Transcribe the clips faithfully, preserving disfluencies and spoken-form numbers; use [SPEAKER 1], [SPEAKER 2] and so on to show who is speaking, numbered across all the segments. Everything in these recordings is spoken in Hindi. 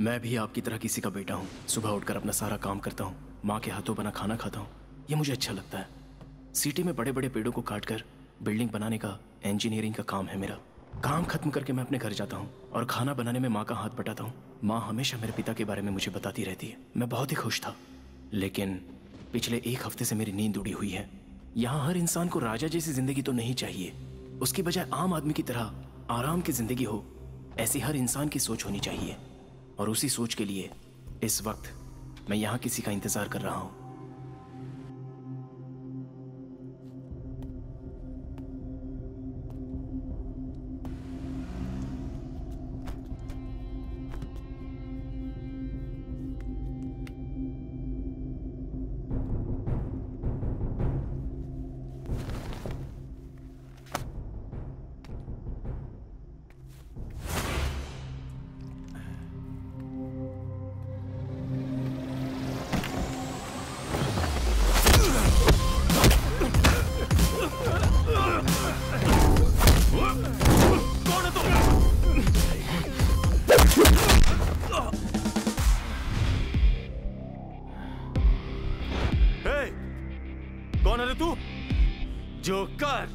[SPEAKER 1] मैं भी आपकी तरह किसी का बेटा हूँ। सुबह उठकर अपना सारा काम करता हूँ, माँ के हाथों बना खाना खाता हूँ। ये मुझे अच्छा लगता है। सिटी में बड़े बड़े पेड़ों को काटकर बिल्डिंग बनाने का इंजीनियरिंग का काम है मेरा। काम खत्म करके मैं अपने घर जाता हूँ और खाना बनाने में माँ का हाथ बटाता हूँ। माँ हमेशा मेरे पिता के बारे में मुझे बताती रहती है। मैं बहुत ही खुश था, लेकिन पिछले एक हफ्ते से मेरी नींद उड़ी हुई है। यहाँ हर इंसान को राजा जैसी जिंदगी तो नहीं चाहिए, उसकी बजाय आम आदमी की तरह आराम की जिंदगी हो, ऐसी हर इंसान की सोच होनी चाहिए। और उसी सोच के लिए इस वक्त मैं यहाँ किसी का इंतजार कर रहा हूँ।
[SPEAKER 2] कौन है तू? जोकर।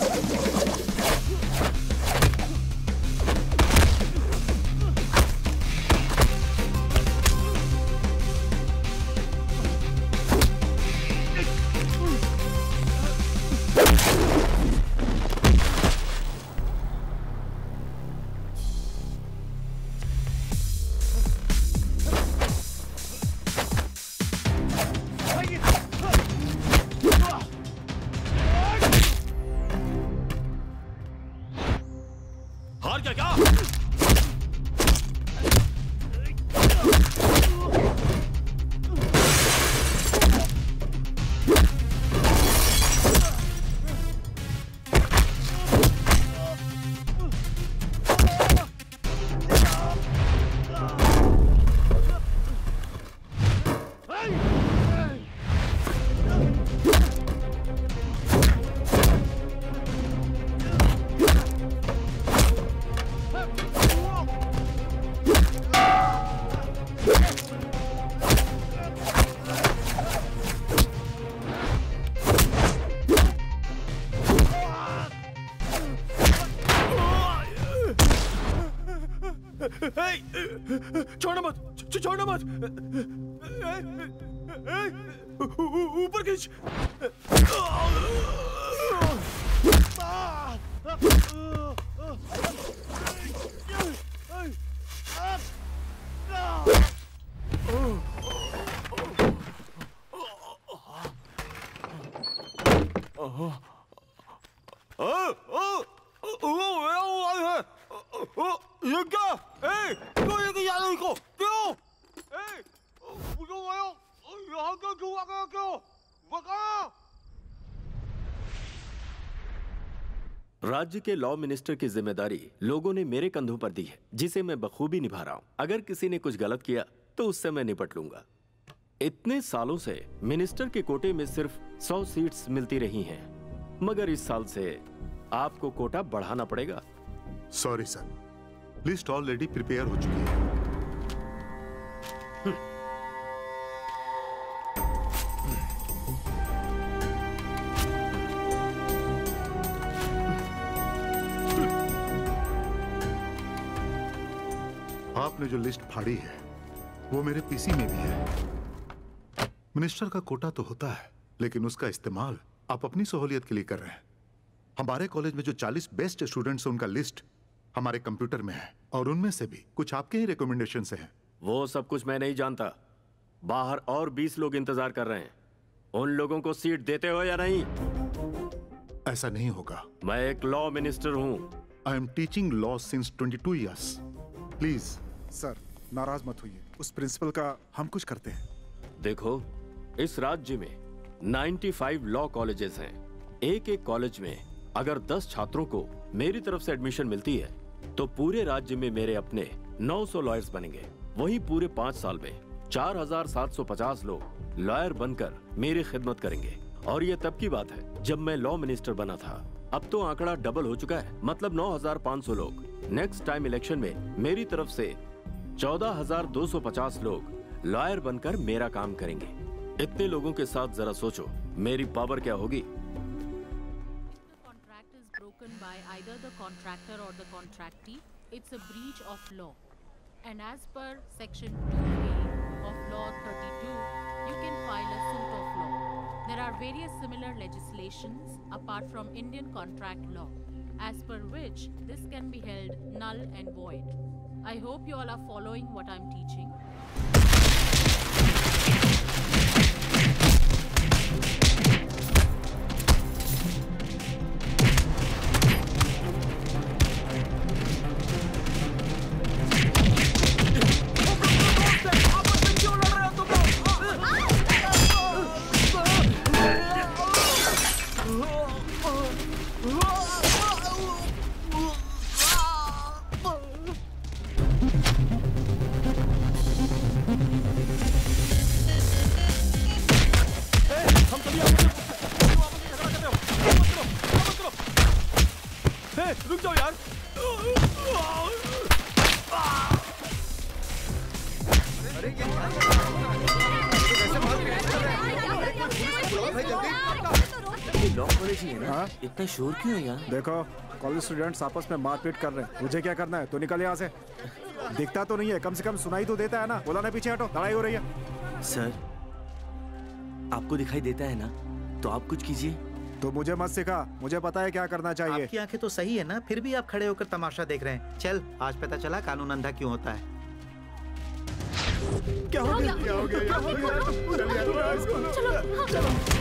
[SPEAKER 2] हार गया क्या? छोड़ना मत, छोड़ना मत। ऊपर खींच। ये क्या? ए, क्यों ये क्या याद को? क्यों? ए, क्यों आया? यहाँ क्यों क्यों आ गया क्यों? बका?
[SPEAKER 3] राज्य के लॉ मिनिस्टर की जिम्मेदारी लोगों ने मेरे कंधों पर दी है, जिसे मैं बखूबी निभा रहा हूँ। अगर किसी ने कुछ गलत किया तो उससे मैं निपट लूंगा। इतने सालों से मिनिस्टर के कोटे में सिर्फ सौ सीट्स मिलती रही हैं, मगर इस साल से आपको कोटा बढ़ाना पड़ेगा।
[SPEAKER 4] Sorry sir, list already prepare हो चुकी है। आपने जो लिस्ट फाड़ी है वो मेरे पीसी में भी है। मिनिस्टर का कोटा तो होता है, लेकिन उसका इस्तेमाल आप अपनी सहूलियत के लिए कर रहे हैं। हमारे कॉलेज में जो चालीस बेस्ट स्टूडेंट्स हैं उनका लिस्ट हमारे कंप्यूटर में है, और उनमें से भी कुछ आपके ही रिकमेंडेशन से हैं।
[SPEAKER 3] वो सब कुछ मैं नहीं जानता। बाहर और बीस लोग इंतजार कर रहे हैं। उन लोगों को सीट देते हो या नहीं?
[SPEAKER 4] ऐसा नहीं होगा।
[SPEAKER 3] मैं एक लॉ मिनिस्टर हूं।
[SPEAKER 4] I am teaching law since twenty two years. Please
[SPEAKER 5] sir, नाराज मत होइए, उस प्रिंसिपल का हम कुछ करते हैं।
[SPEAKER 3] देखो, इस राज्य में पचानवे लॉ कॉलेजेस हैं। एक एक कॉलेज में अगर दस छात्रों को मेरी तरफ से एडमिशन मिलती है तो पूरे राज्य में मेरे अपने नौ सौ लॉयर्स बनेंगे। वही पूरे पांच साल में चार हजार सात सौ पचास लोग लॉयर बनकर मेरी खिदमत करेंगे। और ये तब की बात है जब मैं लॉ मिनिस्टर बना था। अब तो आंकड़ा डबल हो चुका है, मतलब नौ हजार पाँच सौ लोग। नेक्स्ट टाइम इलेक्शन में मेरी तरफ से चौदह हजार दो सौ पचास लोग लॉयर बनकर मेरा काम करेंगे। इतने लोगों के साथ जरा सोचो मेरी पावर क्या होगी।
[SPEAKER 6] Contract is broken by either the contractor or the contractee. It's a breach of law. And as per section two A of law thirty-two, you can file a suit of law. There are various similar legislations apart from Indian contract law, as per which this can be held null and void. I hope you all are following what I'm teaching.
[SPEAKER 2] रुक जाओ यार। अरे
[SPEAKER 7] लॉ कॉलेज ही है ना?
[SPEAKER 5] हाँ?
[SPEAKER 7] इतना शोर क्यों है यहाँ?
[SPEAKER 5] देखो कॉलेज स्टूडेंट्स आपस में मारपीट कर रहे हैं। मुझे क्या करना है? तो निकल यहाँ से। दिखता तो नहीं है, कम से कम सुनाई तो देता है ना। बोला ना पीछे हटो, लड़ाई हो रही है।
[SPEAKER 7] सर आपको दिखाई देता है ना, तो आप कुछ कीजिए।
[SPEAKER 5] तो मुझे मत सिखा, मुझे पता है क्या करना चाहिए।
[SPEAKER 8] आपकी आंखें तो सही है ना, फिर भी आप खड़े होकर तमाशा देख रहे हैं। चल आज पता चला कानून अंधा क्यों होता है।
[SPEAKER 5] क्या हो गया? क्या हो गया? क्या हो गया? चलो चलो।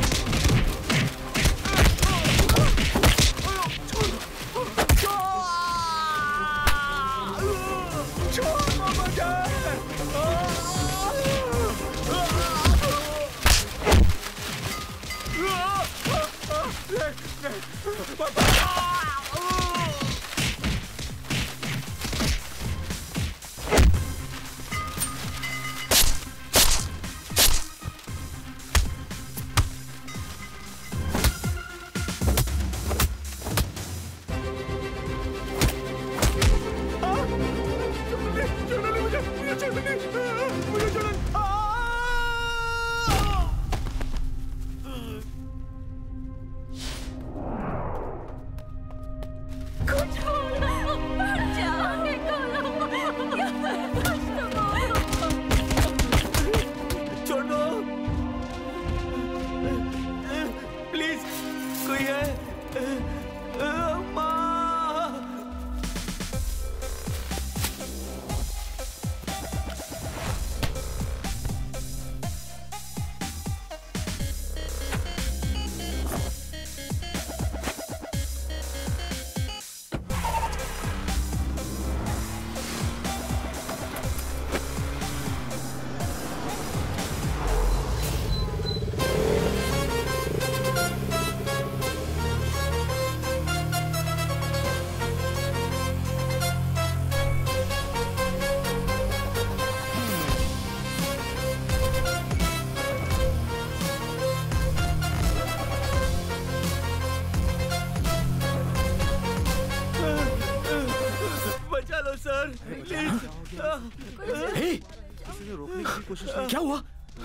[SPEAKER 1] क्या हुआ?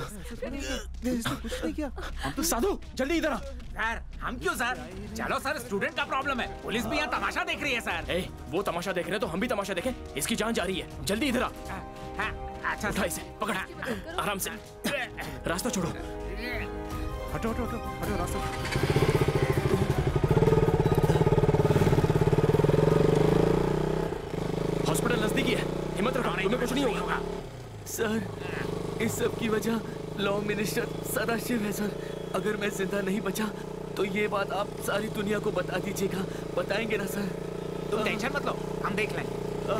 [SPEAKER 5] कुछ नहीं किया।
[SPEAKER 1] हम तो साधु, जल्दी इधर आ।
[SPEAKER 9] सर हम क्यों सर? चलो सर, स्टूडेंट का प्रॉब्लम है, पुलिस भी यहाँ तमाशा देख रही है सर।
[SPEAKER 1] ए, वो तमाशा देख रहे हैं तो हम भी तमाशा देखें। इसकी जान जा रही है, जल्दी इधर आ।
[SPEAKER 9] अच्छा
[SPEAKER 1] उठा इसे, पकड़ आराम से। रास्ता छोड़ो।
[SPEAKER 5] हटो हटो हटो हटो रास्ता।
[SPEAKER 1] हॉस्पिटल नजदीकी है, हिम्मत रखो, तुम्हें कुछ नहीं होगा।
[SPEAKER 7] सर इस सब की वजह लॉ मिनिस्टर सदाशिव है सर। अगर मैं जिंदा नहीं बचा तो ये बात आप सारी दुनिया को बता दीजिएगा। बताएंगे ना सर?
[SPEAKER 9] तुम टेंशन मत लो, हम देख लेंगे।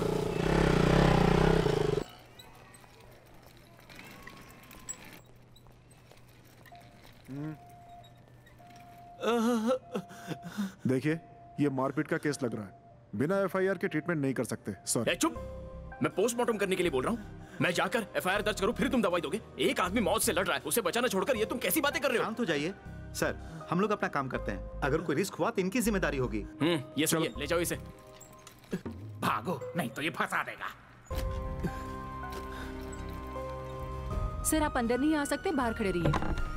[SPEAKER 5] देखिए ये मारपीट का केस लग रहा है, बिना एफआईआर के ट्रीटमेंट नहीं कर सकते। सॉरी।
[SPEAKER 1] चुप, मैं पोस्टमार्टम करने के लिए बोल रहा हूँ। मैं जाकर एफआईआर दर्ज करूँ फिर तुम दवाई दोगे? एक आदमी मौत से लड़ रहा है, उसे बचाना छोड़कर ये तुम कैसी बातें कर रहे हो?
[SPEAKER 8] शांत हो जाइए सर, हम लोग अपना काम करते हैं। अगर कोई रिस्क हुआ तो इनकी जिम्मेदारी होगी।
[SPEAKER 1] हम्म, ये सुनिए, ले जाओ इसे।
[SPEAKER 9] भागो नहीं तो ये फंसा देगा।
[SPEAKER 10] सर आप अंदर नहीं आ सकते, बाहर खड़े रहिए।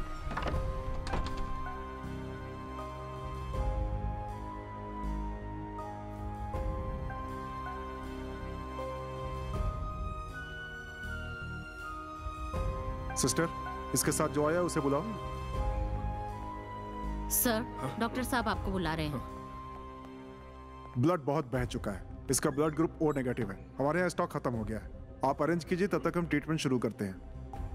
[SPEAKER 5] सिस्टर, इसके साथ जो आया उसे बुलाओ।
[SPEAKER 6] सर, डॉक्टर साहब आपको बुला रहे हैं।
[SPEAKER 5] ब्लड बहुत बह चुका है, इसका ब्लड ग्रुप ओ नेगेटिव है। हमारे यहाँ स्टॉक खत्म हो गया है। आप अरेंज कीजिए, तब तक हम ट्रीटमेंट शुरू करते हैं।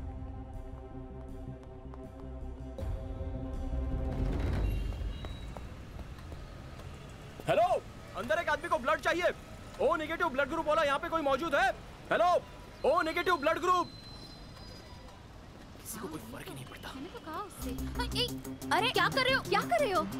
[SPEAKER 1] हेलो, अंदर एक आदमी को ब्लड चाहिए। ओ नेगेटिव ब्लड ग्रुप वाला यहाँ पे कोई मौजूद है? Hello, O negative blood group. किसी को कोई फर्क ही नहीं पड़ता।
[SPEAKER 11] मैंने तो कहा उससे। अरे क्या कर रहे हो? क्या कर रहे हो?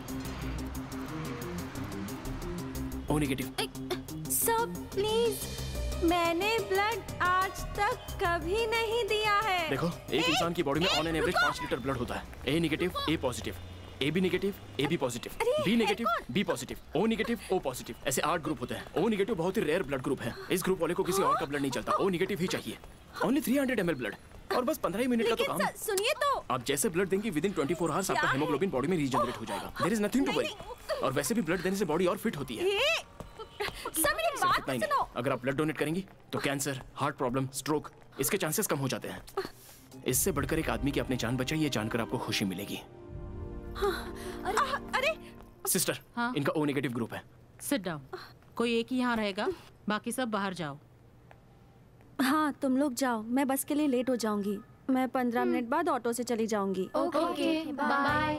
[SPEAKER 1] O negative.
[SPEAKER 12] सर प्लीज, मैंने ब्लड आज तक कभी नहीं दिया है।
[SPEAKER 1] देखो, एक इंसान की बॉडी में ऑन एन एवरेज पाँच लीटर ब्लड होता है। A negative, A positive, A B negative, A B positive, B negative, B positive, O negative, O positive, ऐसे आठ ग्रुप होते हैं। ओ नेगेटिव बहुत ही रेयर ब्लड ग्रुप है। इस ग्रुप वाले को किसी और का ब्लड नहीं चलता, ओ नेगेटिव ही चाहिए। Only three hundred M L blood और बस पंद्रह ही मिनट का तो काम है।
[SPEAKER 12] सुनिए तो,
[SPEAKER 1] आप जैसे ब्लड देंगे within twenty four hours आपका हेमोग्लोबिन बॉडी में रीजनरेट हो जाएगा। There is nothing to worry. और वैसे भी ब्लड देने से बॉडी और फिट होती है।
[SPEAKER 12] सर मेरी बात सुनो।
[SPEAKER 1] अगर आप ब्लड डोनेट करेंगी तो कैंसर, हार्ट प्रॉब्लम, स्ट्रोक इसके चांसेस कम हो जाते हैं। इससे बढ़कर एक आदमी की अपनी जान बचाई, ये जानकर आपको खुशी मिलेगी।
[SPEAKER 12] हाँ, अरे, अरे
[SPEAKER 1] सिस्टर,
[SPEAKER 6] हाँ?
[SPEAKER 1] इनका ओ नेगेटिव ग्रुप है।
[SPEAKER 6] Sit down. कोई एक ही यहाँ रहेगा, बाकी सब बाहर जाओ।
[SPEAKER 12] हाँ तुम लोग जाओ, मैं बस के लिए लेट हो जाऊंगी। मैं पंद्रह मिनट बाद ऑटो से चली जाऊंगी।
[SPEAKER 11] Okay, bye.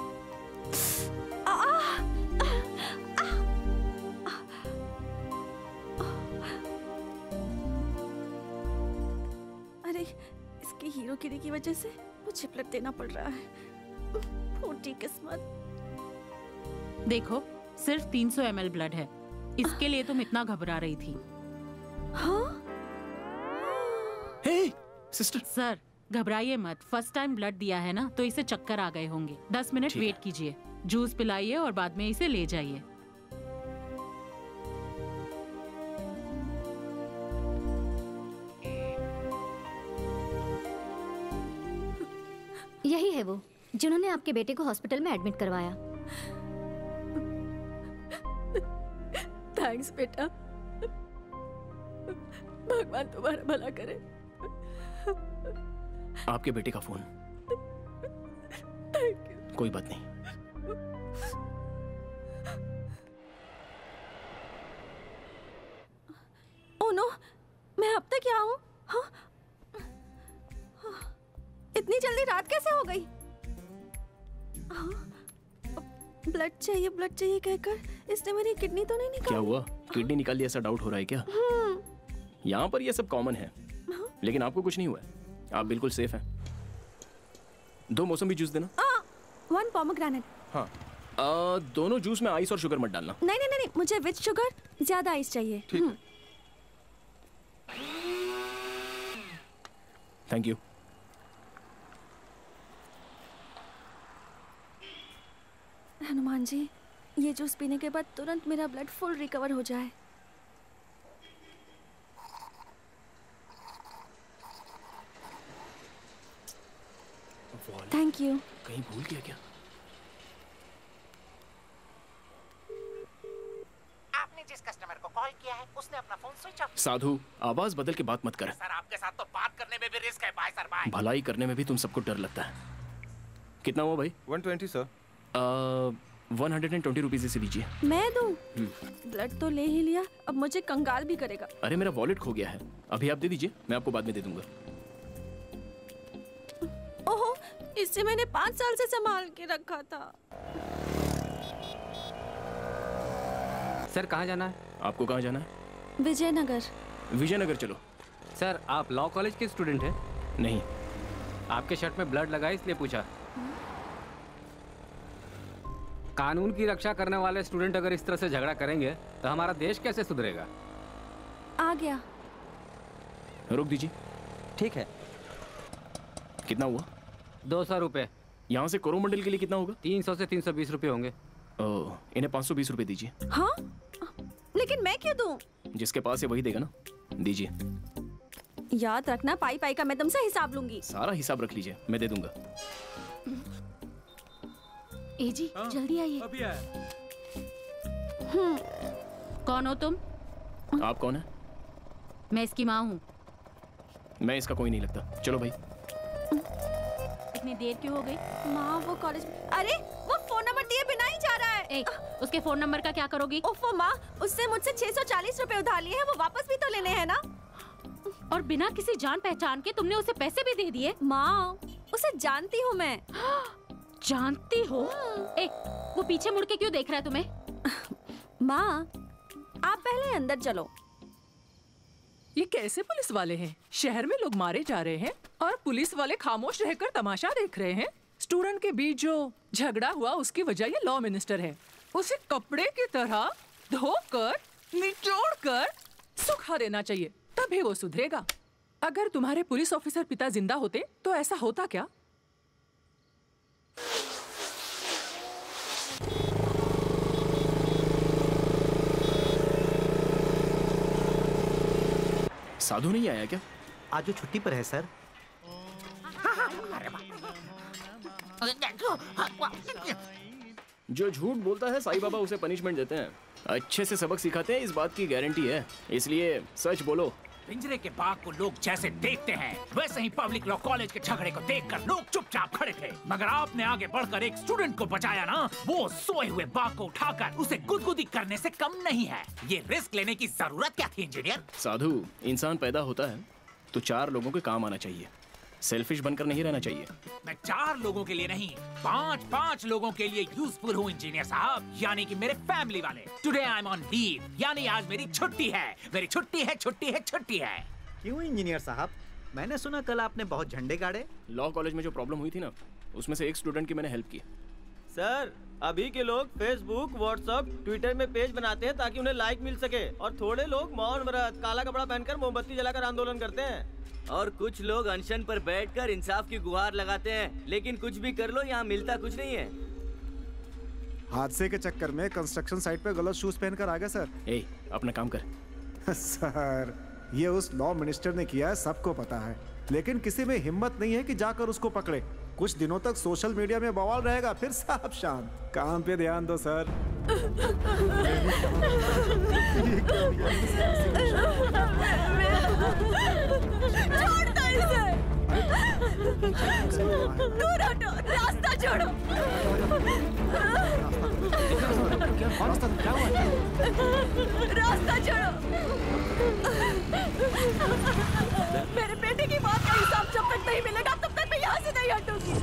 [SPEAKER 12] अरे इसकी हीरोगिरी की वजह से मुझे ब्लड देना पड़ रहा है। फूटी किस्मत।
[SPEAKER 6] देखो, सिर्फ तीन सौ एम एल ब्लड है। इसके लिए तुम इतना घबरा रही थी।
[SPEAKER 12] हाँ?
[SPEAKER 1] हे, सिस्टर।
[SPEAKER 6] सर, घबराइए मत। फर्स्ट टाइम ब्लड दिया है ना, तो इसे चक्कर आ गए होंगे। दस मिनट वेट कीजिए, जूस पिलाइए और बाद में इसे ले जाइए।
[SPEAKER 11] यही है वो जिन्होंने आपके बेटे को हॉस्पिटल में एडमिट करवाया।
[SPEAKER 12] थैंक्स बेटा, भगवान तुम्हारा भला करे।
[SPEAKER 1] आपके बेटे का फोन।
[SPEAKER 12] Thank you.
[SPEAKER 1] कोई बात नहीं।
[SPEAKER 12] ओह नो, मैं अब तक क्या हूँ? हाँ? इतनी जल्दी रात कैसे हो गई? ब्लड चाहिए, ब्लड चाहिए कहकर इसने मेरी किडनी तो नहीं निकाली?
[SPEAKER 1] क्या हुआ, किडनी निकाली ऐसा डाउट हो रहा है क्या? यहाँ पर ये सब कॉमन है, लेकिन आपको कुछ नहीं हुआ है। आप बिल्कुल सेफ हैं। दो मौसमी जूस देना।
[SPEAKER 12] One pomegranate.
[SPEAKER 1] हाँ, आ, दोनों जूस में आइस और शुगर मत डालना।
[SPEAKER 12] नहीं नहीं नहीं, मुझे विद शुगर, ज्यादा आइस चाहिए।
[SPEAKER 1] ठीक है। Thank you.
[SPEAKER 12] हनुमान जी, ये जूस पीने के बाद तुरंत मेरा ब्लड फुल रिकवर हो जाए। Thank you.
[SPEAKER 1] कहीं भूल गया क्या?
[SPEAKER 13] आपने जिस कस्टमर को कॉल किया है उसने अपना फोन स्विच ऑफ।
[SPEAKER 1] साधु, आवाज बदल के बात मत कर।
[SPEAKER 13] सर आपके साथ तो बात करने में भी रिस्क है। Bye sir, bye.
[SPEAKER 1] भलाई करने में भी तुम सबको डर लगता है। कितना हुआ भाई?
[SPEAKER 14] One twenty sir.
[SPEAKER 1] One hundred and twenty rupees इसे दीजिए।
[SPEAKER 12] मैं दूं? ब्लड तो ले ही लिया, अब मुझे कंगाल भी करेगा।
[SPEAKER 1] अरे मेरा वॉलेट खो गया है, अभी आप दे दीजिए, मैं आपको बाद में दे दूंगा।
[SPEAKER 12] ओहो, इससे मैंने पाँच साल से संभाल के रखा था।
[SPEAKER 15] सर कहाँ जाना है?
[SPEAKER 1] आपको कहाँ जाना है?
[SPEAKER 12] विजयनगर।
[SPEAKER 1] विजयनगर चलो।
[SPEAKER 15] सर आप लॉ कॉलेज के स्टूडेंट हैं?
[SPEAKER 1] नहीं।
[SPEAKER 15] आपके शर्ट में ब्लड लगा इसलिए पूछा। कानून की रक्षा करने वाले स्टूडेंट अगर इस तरह से झगड़ा करेंगे तो हमारा देश कैसे सुधरेगा?
[SPEAKER 12] आ गया।
[SPEAKER 1] रोक दीजिए।
[SPEAKER 15] ठीक है।
[SPEAKER 1] कितना हुआ?
[SPEAKER 15] दो सौ रुपये।
[SPEAKER 1] यहाँ से कोरोमंडल के लिए कितना होगा?
[SPEAKER 15] तीन सौ से तीन सौ बीस रुपये होंगे।
[SPEAKER 1] ओह, इन्हें पाँच सौ बीस रुपये दीजिए।
[SPEAKER 12] हाँ? लेकिन मैं क्यों दूं?
[SPEAKER 1] जिसके पास है वही देगा ना, दीजिए।
[SPEAKER 12] याद रखना, पाई पाई का मैं तुमसे हिसाब लूंगी।
[SPEAKER 1] सारा हिसाब रख लीजिए, मैं दे दूंगा।
[SPEAKER 11] ए जी जल्दी आइए।
[SPEAKER 2] अभी आया।
[SPEAKER 6] कौन हो तुम?
[SPEAKER 1] आप कौन है?
[SPEAKER 6] मैं इसकी माँ हूँ।
[SPEAKER 1] मैं इसका कोई नहीं लगता। चलो भाई।
[SPEAKER 6] इतनी देर क्यों हो गई?
[SPEAKER 12] माँ वो कॉलेज, अरे वो फोन नंबर दिए बिना ही जा रहा है।
[SPEAKER 6] ए, उसके फोन नंबर का क्या करोगी?
[SPEAKER 12] ओफो माँ, उससे मुझसे छह सौ चालीस रुपए उधार लिए हैं, वो वापस भी तो लेने हैं ना।
[SPEAKER 6] और बिना किसी जान पहचान के तुमने उसे पैसे भी दे दिए?
[SPEAKER 12] माँ उसे जानती हूँ मैं।
[SPEAKER 6] जानती हो? ए, वो पीछे मुड़ के क्यों देख रहा है तुम्हें?
[SPEAKER 12] माँ आप पहले अंदर चलो।
[SPEAKER 14] ये कैसे पुलिस वाले हैं? शहर में लोग मारे जा रहे हैं और पुलिस वाले खामोश रहकर तमाशा देख रहे हैं। स्टूडेंट के बीच जो झगड़ा हुआ उसकी वजह ये लॉ मिनिस्टर है। उसे कपड़े की तरह धोकर निचोड़कर सुखा देना चाहिए, तभी वो सुधरेगा। अगर तुम्हारे पुलिस ऑफिसर पिता जिंदा होते तो ऐसा होता क्या?
[SPEAKER 1] साधु नहीं आया क्या?
[SPEAKER 8] आज वो छुट्टी पर है सर।
[SPEAKER 1] जो झूठ बोलता है साईं बाबा उसे पनिशमेंट देते हैं। अच्छे से सबक सिखाते हैं, इस बात की गारंटी है। इसलिए सच बोलो।
[SPEAKER 9] पिंजरे के बाघ को लोग जैसे देखते हैं वैसे ही पब्लिक लॉ कॉलेज के झगड़े को देखकर लोग चुपचाप खड़े थे, मगर आपने आगे बढ़कर एक स्टूडेंट को बचाया ना। वो सोए हुए बाघ को उठाकर उसे गुदगुदी करने से कम नहीं है। ये रिस्क लेने की जरूरत क्या थी इंजीनियर?
[SPEAKER 1] साधु, इंसान पैदा होता है तो चार लोगों के काम आना चाहिए, सेल्फिश बनकर नहीं रहना चाहिए।
[SPEAKER 9] मैं चार लोगों के लिए नहीं, पाँच पाँच लोगों के लिए यूजफुल हूँ इंजीनियर साहब, यानी कि मेरे फैमिली वाले। Today I am on leave, यानी आज मेरी छुट्टी है। मेरी छुट्टी है, छुट्टी है, छुट्टी है।
[SPEAKER 8] क्यों इंजीनियर साहब? मैंने सुना कल आपने बहुत झंडे गाड़े।
[SPEAKER 1] लॉ कॉलेज में जो प्रॉब्लम हुई थी ना, उसमें से एक स्टूडेंट की मैंने हेल्प की।
[SPEAKER 16] सर, अभी के लोग फेसबुक, व्हाट्सएप, ट्विटर में पेज बनाते हैं ताकि उन्हें लाइक मिल सके, और थोड़े लोग मौन व्रत, काला कपड़ा पहनकर मोमबत्ती जलाकर आंदोलन करते हैं, और कुछ लोग अनशन पर बैठकर इंसाफ की गुहार लगाते हैं। लेकिन कुछ भी कर लो, यहाँ मिलता कुछ नहीं है।
[SPEAKER 5] हादसे के चक्कर में कंस्ट्रक्शन साइट पे गलत शूज पहनकर आ गए सर।
[SPEAKER 1] ए, अपना काम कर।
[SPEAKER 5] सर, ये उस लॉ मिनिस्टर ने किया है, सबको पता है, लेकिन किसी में हिम्मत नहीं है कि जाकर उसको पकड़े। कुछ दिनों तक सोशल मीडिया में बवाल रहेगा, फिर सब शांत। काम पे ध्यान दो सर।
[SPEAKER 11] छोड़ दो इसे। दूर हटो, रास्ता छोड़ो। रास्ता छोड़ो। मेरे बेटे की बात का हिसाब जब तक नहीं मिलेगा तब तक मैं यहाँ से नहीं हटूंगी।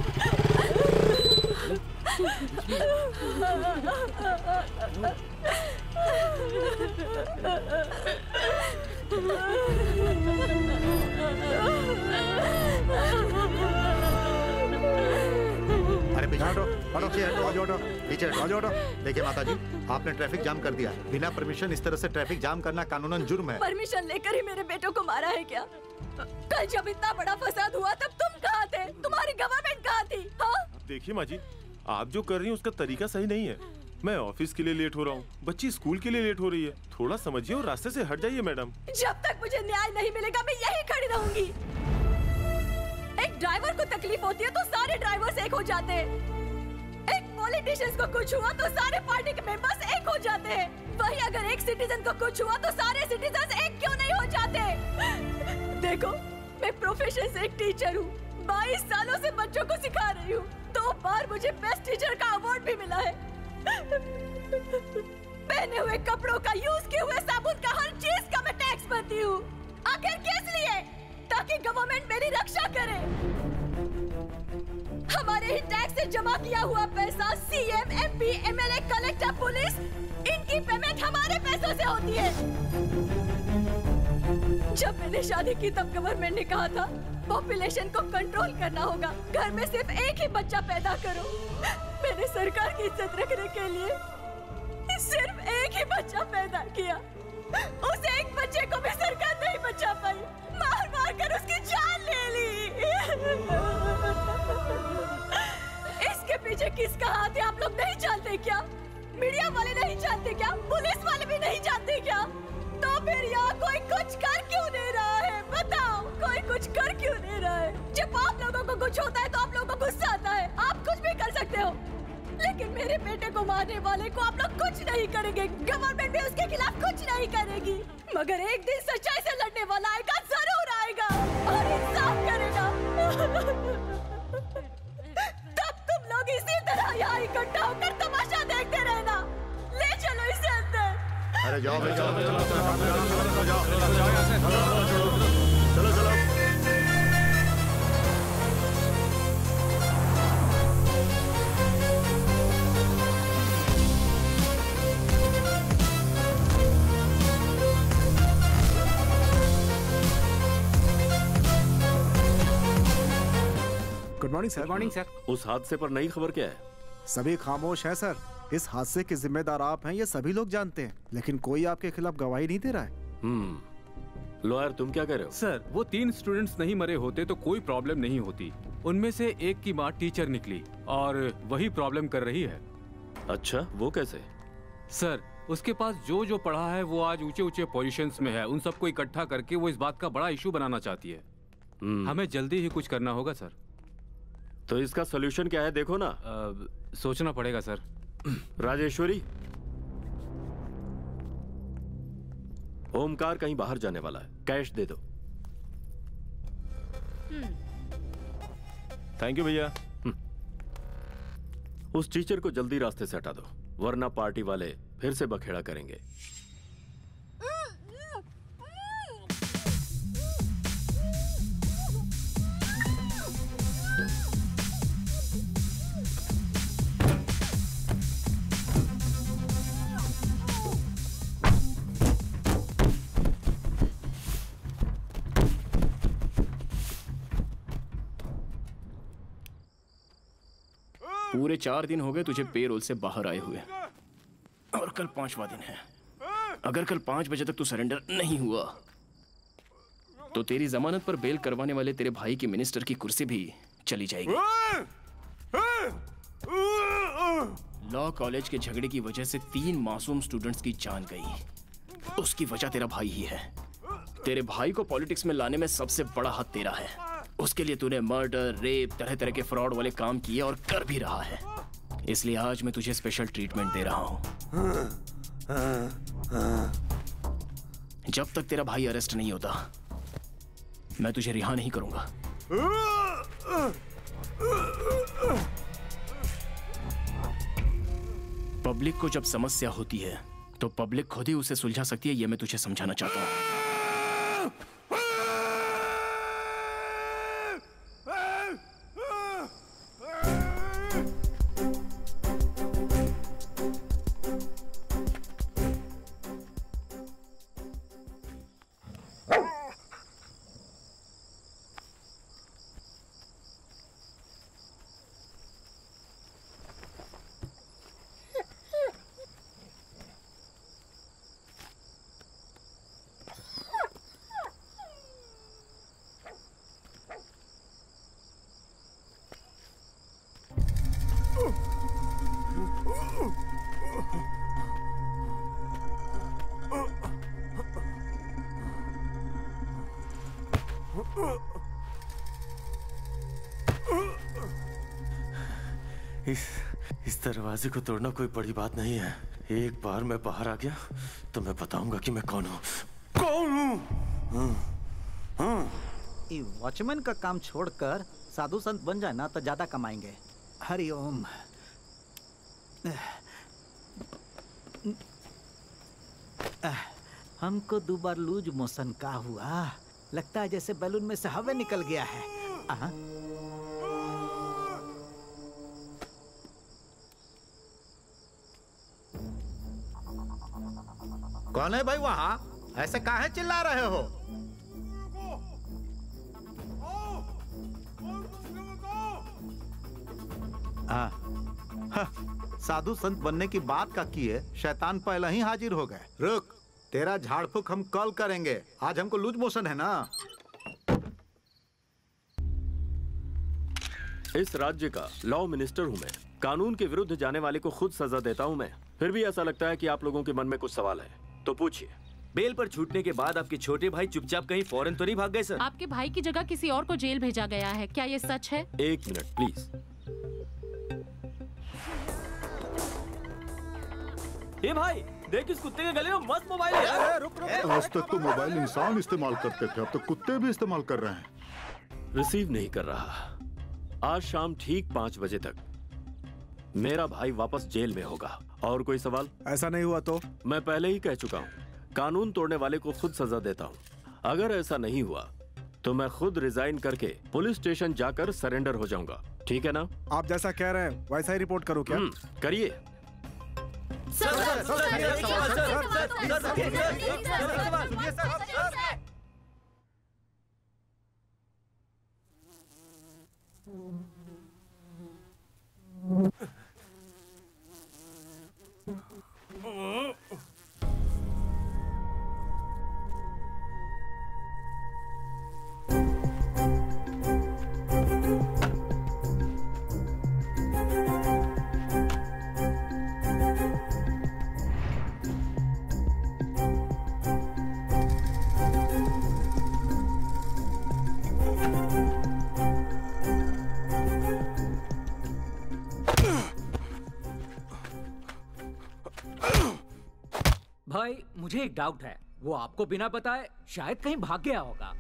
[SPEAKER 4] अरे पीछे हटो, हटो,
[SPEAKER 5] पीछे हटो,
[SPEAKER 4] आजो हटो,
[SPEAKER 5] पीछे हटो, आजो हटो।
[SPEAKER 4] देखिए माता जी, आपने ट्रैफिक जाम कर दिया। बिना परमिशन इस तरह से ट्रैफिक जाम करना कानूनन जुर्म है।
[SPEAKER 11] परमिशन लेकर ही मेरे बेटों को मारा है क्या? कल जब इतना बड़ा फसाद हुआ तब तुम कहाँ थे? तुम्हारी गवर्नमेंट कहाँ थी? हाँ?
[SPEAKER 17] देखिए माँ जी, आप जो कर रही हैं उसका तरीका सही नहीं है। मैं ऑफिस के लिए लेट हो रहा हूँ, बच्ची स्कूल के लिए लेट हो रही है। थोड़ा समझिए और रास्ते से हट जाइए मैडम।
[SPEAKER 11] जब तक मुझे न्याय नहीं मिलेगा मैं यहीं खड़ी रहूंगी। एक ड्राइवर को तकलीफ होती है तो सारे ड्राइवर्स एक हो जाते हैं। एक पॉलिटिशियंस को कुछ हुआ तो सारे पार्टी के मेंबर्स एक हो जाते हैं। वही अगर एक सिटीजन को कुछ हुआ तो सारे सिटीजन एक क्यों नहीं हो जाते? देखो, मैं प्रोफेशन से एक टीचर हूँ। बाईस सालों से बच्चों को सिखा रही हूँ। दो बार मुझे बेस्ट टीचर का अवार्ड भी मिला है। पहने हुए कपड़ों का, यूज किए हुए साबुन का, हर चीज का मैं टैक्स भरती हूँ। आखिर किस लिए? ताकि गवर्नमेंट मेरी रक्षा करे। हमारे ही टैक्स से जमा किया हुआ पैसा CM, MP, MLA, collector, police, इनकी पेमेंट हमारे पैसों से होती है। जब मैंने शादी की तब गवर्नमेंट ने कहा था पॉपुलेशन को कंट्रोल करना होगा, घर में सिर्फ एक ही बच्चा पैदा करो। मैंने सरकार की इज्जत रखने के लिए सिर्फ एक ही बच्चा पैदा किया। उस एक बच्चे को भी सरकार नहीं बचा पाई, मार मार कर उसकी जान ले ली। इसके पीछे किसका हाथ है आप लोग नहीं जानते क्या? मीडिया वाले नहीं जानते क्या? पुलिस वाले भी नहीं जानते क्या? तो फिर यहाँ कोई कुछ कर क्यों नहीं रहा है? बताओ, कर क्यों नहीं रहा है? जब आप लोगों को कुछ होता है तो आप लोगों को गुस्सा आता है। आप कुछ भी कर सकते हो, लेकिन मेरे बेटे को मारने वाले को आप लोग कुछ नहीं करेंगे। गवर्नमेंट भी उसके खिलाफ कुछ नहीं करेगी, मगर एक दिन सच्चाई से लड़ने वाला आएगा, जरूर आएगा और इंसाफ करेगा। तब तुम लोग इसी तरह यहाँ इकट्ठा होकर तमाशा देखते रहना। ले चलो इसे अंदर।
[SPEAKER 4] अरे जाओ भाई, जाओ चलो चलो चलो चलो।
[SPEAKER 5] Good morning sir.
[SPEAKER 15] Good morning sir.
[SPEAKER 3] उस हादसे पर नई खबर क्या है?
[SPEAKER 5] सभी खामोश हैं सर। इस हादसे के जिम्मेदार आप हैं, ये सभी लोग जानते हैं, लेकिन कोई आपके खिलाफ गवाही नहीं दे रहा है।
[SPEAKER 3] हम्म लॉयर, तुम क्या कह रहे हो?
[SPEAKER 15] सर, वो तीन स्टूडेंट्स नहीं मरे होते तो कोई प्रॉब्लम नहीं होती। उनमें से एक की माँ टीचर निकली और वही प्रॉब्लम कर रही है।
[SPEAKER 3] अच्छा, वो कैसे?
[SPEAKER 15] सर, उसके पास जो जो पढ़ा है वो आज ऊंचे ऊंचे पोजीशंस में है। उन सबको इकट्ठा करके वो इस बात का बड़ा इशू बनाना चाहती है। हमें जल्दी ही कुछ करना होगा सर।
[SPEAKER 3] तो इसका सोल्यूशन क्या है, देखो ना।
[SPEAKER 15] आ, सोचना पड़ेगा सर।
[SPEAKER 3] राजेश्वरी, ओमकार कहीं बाहर जाने वाला है, कैश दे दो।
[SPEAKER 17] थैंक यू भैया।
[SPEAKER 3] उस टीचर को जल्दी रास्ते से हटा दो, वरना पार्टी वाले फिर से बखेड़ा करेंगे।
[SPEAKER 1] पूरे चार दिन हो गए तुझे पेरोल से बाहर आए हुए, और कल पांचवा दिन है। अगर कल पांच बजे तक तू सरेंडर नहीं हुआ तो तेरी जमानत पर बेल करवाने वाले तेरे भाई की मिनिस्टर की कुर्सी भी चली जाएगी। लॉ कॉलेज के झगड़े की वजह से तीन मासूम स्टूडेंट्स की जान गई। उसकी वजह तेरा भाई ही है। तेरे भाई को पॉलिटिक्स में लाने में सबसे बड़ा हाथ तेरा है। उसके लिए तूने मर्डर, रेप, तरह तरह के फ्रॉड वाले काम किए और कर भी रहा है। इसलिए आज मैं तुझे स्पेशल ट्रीटमेंट दे रहा हूं। जब तक तेरा भाई अरेस्ट नहीं होता मैं तुझे रिहा नहीं करूंगा। पब्लिक को जब समस्या होती है तो पब्लिक खुद ही उसे सुलझा सकती है, यह मैं तुझे समझाना चाहता हूं।
[SPEAKER 17] इस इस दरवाजे को तोड़ना कोई बड़ी बात नहीं है। एक बार मैं बाहर आ गया तो मैं बताऊंगा कि मैं कौन हूँ। कौन हूँ?
[SPEAKER 8] वॉचमैन का काम छोड़कर साधु संत बन जाए ना तो ज्यादा कमाएंगे। हरिओम। हमको दो बार लूज मोशन का हुआ, लगता है जैसे बैलून में से हवा निकल गया है। आ?
[SPEAKER 18] कौन है भाई वहाँ? ऐसे काहे चिल्ला रहे हो?
[SPEAKER 8] हाँ।
[SPEAKER 18] हाँ, साधु संत बनने की बात का किए शैतान पहले ही हाजिर हो गए। रुक, तेरा झाड़ फूक हम कॉल करेंगे। आज हमको लूज मोशन है ना।
[SPEAKER 3] इस राज्य का लॉ मिनिस्टर हूं मैं। कानून के विरुद्ध जाने वाले को खुद सजा देता हूं मैं। फिर भी ऐसा लगता है कि आप लोगों के मन में कुछ सवाल है, तो पूछिए।
[SPEAKER 19] बेल पर छूटने के बाद आपके छोटे भाई चुपचाप कहीं फौरन तो नहीं भाग गए सर?
[SPEAKER 6] आपके भाई की जगह किसी और को जेल भेजा गया है, क्या ये सच है?
[SPEAKER 3] एक मिनट प्लीज।
[SPEAKER 16] ये भाई देख, इस कुत्ते के गले में मस्त मोबाइल है। रुक रुक
[SPEAKER 4] आज तक तो मोबाइल इंसान इस्तेमाल करते थे, अब तो कुत्ते भी इस्तेमाल कर रहे हैं।
[SPEAKER 3] रिसीव नहीं कर रहा। आज शाम ठीक पाँच बजे तक मेरा भाई वापस जेल में होगा। और कोई सवाल?
[SPEAKER 5] ऐसा नहीं हुआ तो?
[SPEAKER 3] मैं पहले ही कह चुका हूँ, कानून तोड़ने वाले को खुद सजा देता हूँ। अगर ऐसा नहीं हुआ तो मैं खुद रिजाइन करके पुलिस स्टेशन जाकर सरेंडर हो जाऊंगा, ठीक है ना?
[SPEAKER 5] आप जैसा कह रहे हैं वैसा ही रिपोर्ट करो क्या?
[SPEAKER 3] करिए।
[SPEAKER 9] भाई मुझे एक डाउट है, वो आपको बिना बताए शायद कहीं भाग गया होगा।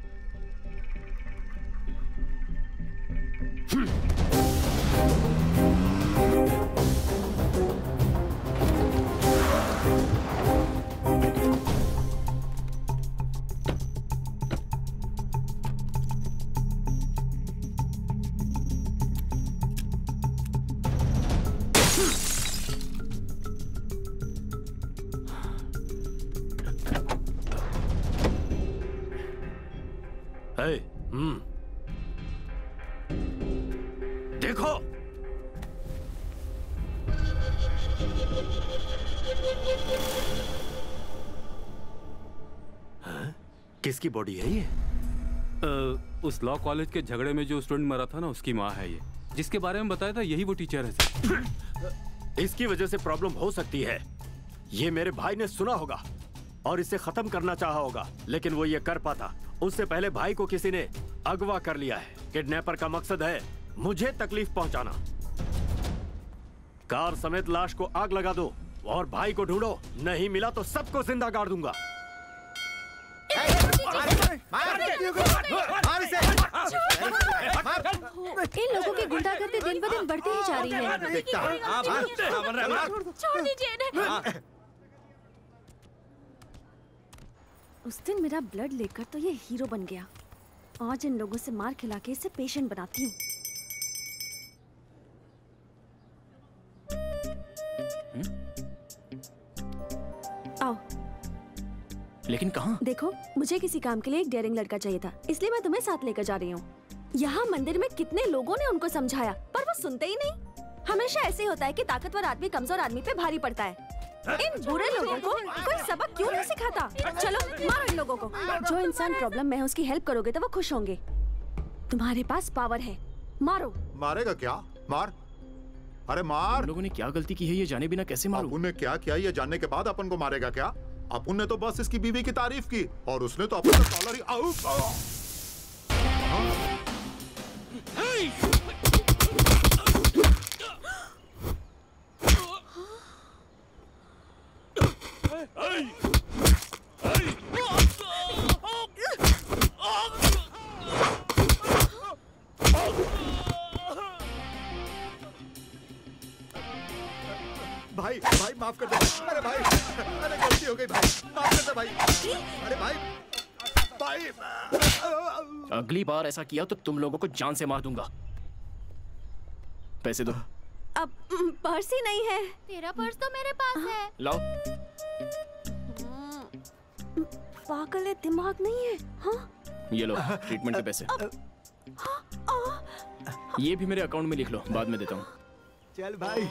[SPEAKER 3] Hey, हम्म देखो,
[SPEAKER 15] हाँ?
[SPEAKER 3] किसकी बॉडी है ये?
[SPEAKER 15] आ, उस लॉ कॉलेज के झगड़े में जो स्टूडेंट मरा था ना, उसकी माँ है ये। जिसके बारे में बताया था यही वो टीचर है सर।
[SPEAKER 3] इसकी वजह से प्रॉब्लम हो सकती है। ये मेरे भाई ने सुना होगा और इसे खत्म करना चाहा होगा, लेकिन वो ये कर पाता उससे पहले भाई को किसी ने अगवा कर लिया है। किडनैपर का मकसद है मुझे तकलीफ पहुंचाना। कार समेत लाश को आग लगा दो और भाई को ढूंढो, नहीं मिला तो सबको जिंदा गाड़ दूंगा।
[SPEAKER 12] इन लोगों की गुंडागर्दी दिन ब दिन बढ़ती ही जा रही है। छोड़ दीजिए इन्हें। उस दिन मेरा ब्लड लेकर तो ये हीरो बन गया। आज इन लोगों से मार खिला के इसे पेशेंट बनाती हूँ। आओ।
[SPEAKER 1] लेकिन कहाँ?
[SPEAKER 12] देखो, मुझे किसी काम के लिए एक डेयरिंग लड़का चाहिए था, इसलिए मैं तुम्हें साथ लेकर जा रही हूँ। यहाँ मंदिर में कितने लोगों ने उनको समझाया, पर वो सुनते ही नहीं। हमेशा ऐसे होता है कि ताकतवर आदमी कमजोर आदमी पे भारी पड़ता है। इन बुरे लोगों को कोई सबक क्यों नहीं सिखाता? चलो मारो इन लोगों को। जो इंसान प्रॉब्लम में है उसकी हेल्प करोगे तो वो खुश होंगे। तुम्हारे पास पावर है, मारो।
[SPEAKER 4] मारेगा क्या? मार। अरे मार।
[SPEAKER 1] हम लोगों ने क्या गलती की है ये जाने बिना कैसे मारूं?
[SPEAKER 4] अपुन ने क्या किया ये जानने के बाद अपन को मारेगा क्या? अपुन ने तो बस इसकी बीवी की तारीफ की और उसने तो अपना कॉलर ही आउ, आउ।
[SPEAKER 18] भाई भाई माफ कर दे। अरे भाई, अरे गलती हो गई भाई, माफ कर दे भाई। अरे भाई भाई
[SPEAKER 1] अगली बार ऐसा किया तो तुम लोगों को जान से मार दूंगा। पैसे दो।
[SPEAKER 12] अब पर्स ही नहीं है।
[SPEAKER 11] तेरा पर्स तो मेरे पास है।
[SPEAKER 1] लाओ।
[SPEAKER 12] पागल है, दिमाग नहीं है। हाँ?
[SPEAKER 1] ये लो ट्रीटमेंट के पैसे। ये भी मेरे अकाउंट में लिख लो, बाद में देता हूँ।
[SPEAKER 18] चल भाई।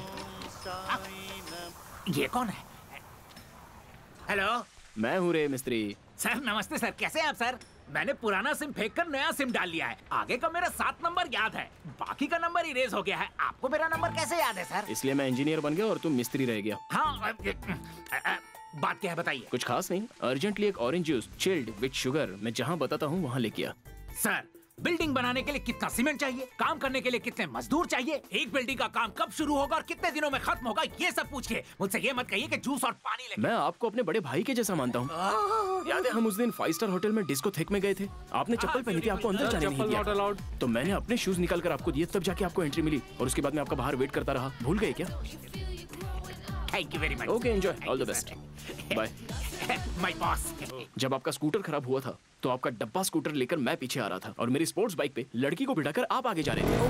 [SPEAKER 9] ये कौन है? हेलो,
[SPEAKER 1] मैं हूँ रे मिस्त्री।
[SPEAKER 9] सर नमस्ते सर, कैसे हैं आप सर? मैंने पुराना सिम फेंक कर नया सिम डाल लिया है। आगे का मेरा सात नंबर याद है, बाकी का नंबर इरेज हो गया है। आपको मेरा नंबर कैसे याद है सर?
[SPEAKER 1] इसलिए मैं इंजीनियर बन गया और तुम मिस्त्री रह गया।
[SPEAKER 9] हाँ, बात क्या है बताइए।
[SPEAKER 1] कुछ खास नहीं, अर्जेंटली एक orange juice chilled with sugar मैं जहाँ बताता हूँ वहाँ लेके आ।
[SPEAKER 9] सर, बिल्डिंग बनाने के लिए कितना सीमेंट चाहिए, काम करने के लिए कितने मजदूर चाहिए, एक बिल्डिंग का काम कब शुरू होगा और कितने दिनों में खत्म होगा, ये सब पूछ के मुझसे ये मत कहिए कि जूस और पानी ले।
[SPEAKER 1] मैं आपको अपने बड़े भाई के जैसा मानता हूँ। याद है हम उस दिन फाइव स्टार होटल में डिस्को थिक में गए थे, आपने चप्पल पहनी थी, आपको अंदर जाने नहीं दिया, तो मैंने अपने शूज निकाल कर आपको दिए, तब जाके आपको एंट्री मिली और उसके बाद मैं आपका बाहर वेट करता रहा। भूल गए क्या?
[SPEAKER 9] Thank you very much.
[SPEAKER 1] Okay, enjoy, all the best, bye.
[SPEAKER 9] My boss.
[SPEAKER 1] जब आपका स्कूटर खराब हुआ था तो आपका डब्बा स्कूटर लेकर मैं पीछे आ रहा था और मेरी स्पोर्ट्स बाइक पे लड़की को बिठाकर आप आगे जा रहे थे।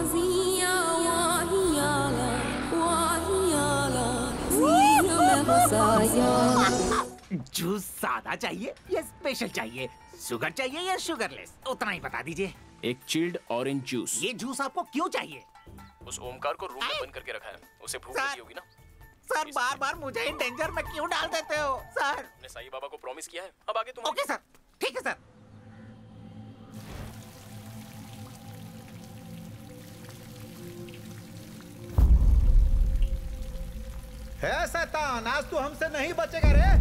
[SPEAKER 9] जूस सादा चाहिए या स्पेशल चाहिए, शुगर चाहिए या शुगरलेस, उतना ही बता दीजिए।
[SPEAKER 1] एक चिल्ड ऑरेंज जूस।
[SPEAKER 9] ये जूस आपको क्यों चाहिए?
[SPEAKER 1] उस ओमकार को रूम में बंद करके रखा है, उसे भूख लगी होगी ना।
[SPEAKER 9] सर बार बार मुझे इन डेंजर में क्यों डाल देते हो सर?
[SPEAKER 1] ने साईं बाबा को प्रॉमिस किया है, अब आगे तुम।
[SPEAKER 9] ओके सर, ठीक है सर।
[SPEAKER 18] है शैतान, आज तू हमसे नहीं बचेगा रे।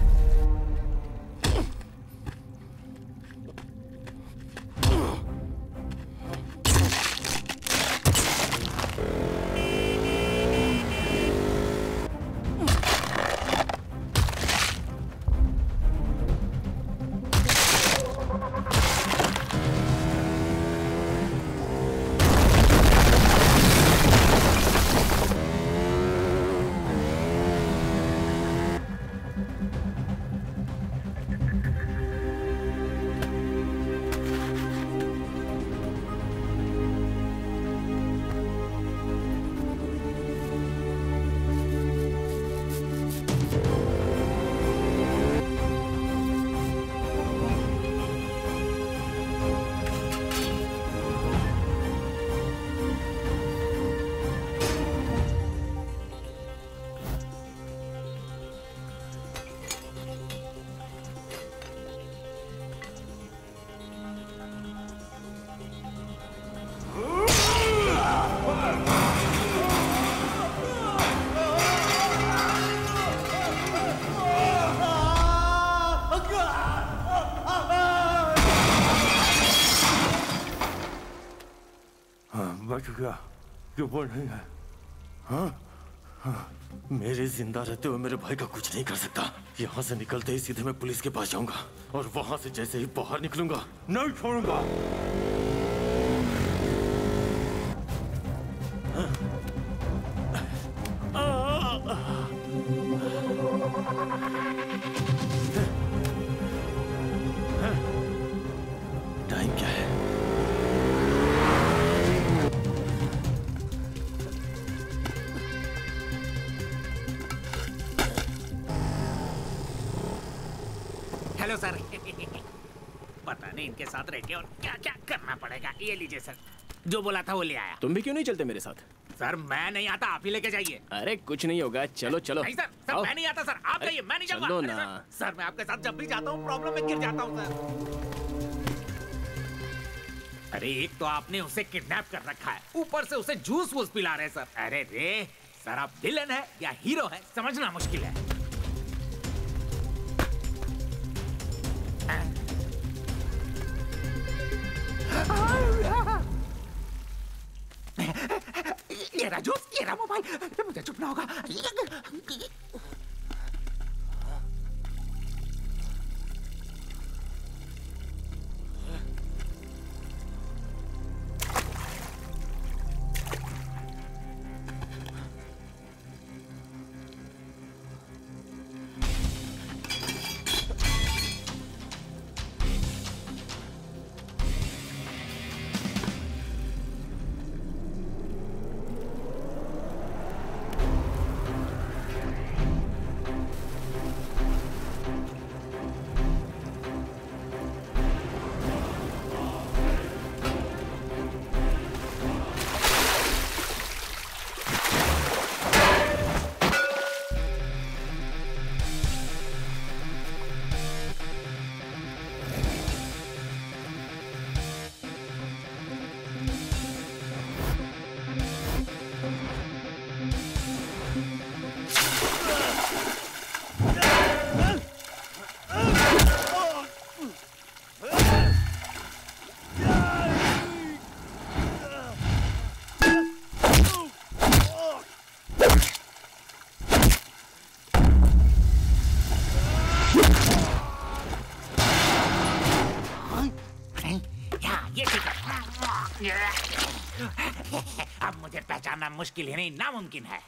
[SPEAKER 17] बच गया, क्यों बोल नहीं है? हाँ? हाँ, मेरे जिंदा रहते हुए मेरे भाई का कुछ नहीं कर सकता। यहाँ से निकलते ही सीधे मैं पुलिस के पास जाऊंगा और वहां से जैसे ही बाहर निकलूंगा नहीं छोड़ूंगा। टाइम क्या है?
[SPEAKER 9] Hello sir. पता नहीं इनके साथ रह के और क्या क्या करना पड़ेगा। ये लीजिए सर, जो बोला था वो ले आया।
[SPEAKER 1] तुम भी क्यों नहीं चलते मेरे साथ?
[SPEAKER 9] सर मैं नहीं आता, आप ही लेके जाइए।
[SPEAKER 1] अरे कुछ नहीं होगा, चलो चलो।
[SPEAKER 9] नहीं सर, सर मैं नहीं आता सर, आप जाइए, मैं नहीं जाऊंगा।
[SPEAKER 1] चलो
[SPEAKER 9] अरे
[SPEAKER 1] ना।
[SPEAKER 9] सर, सर मैं आपके साथ जब भी जाता हूँ प्रॉब्लम में गिर जाता हूँ सर। अरे एक तो आपने उसे किडनैप कर रखा है, ऊपर से उसे जूस वूस पिला रहे सर। अरे रे सर, आप विलन है या हीरो है समझना मुश्किल है। ये रहा जूस, ये रहा मोबाइल, मुझे चुपना होगा। बचाना मुश्किल ही नहीं नामुमकिन है।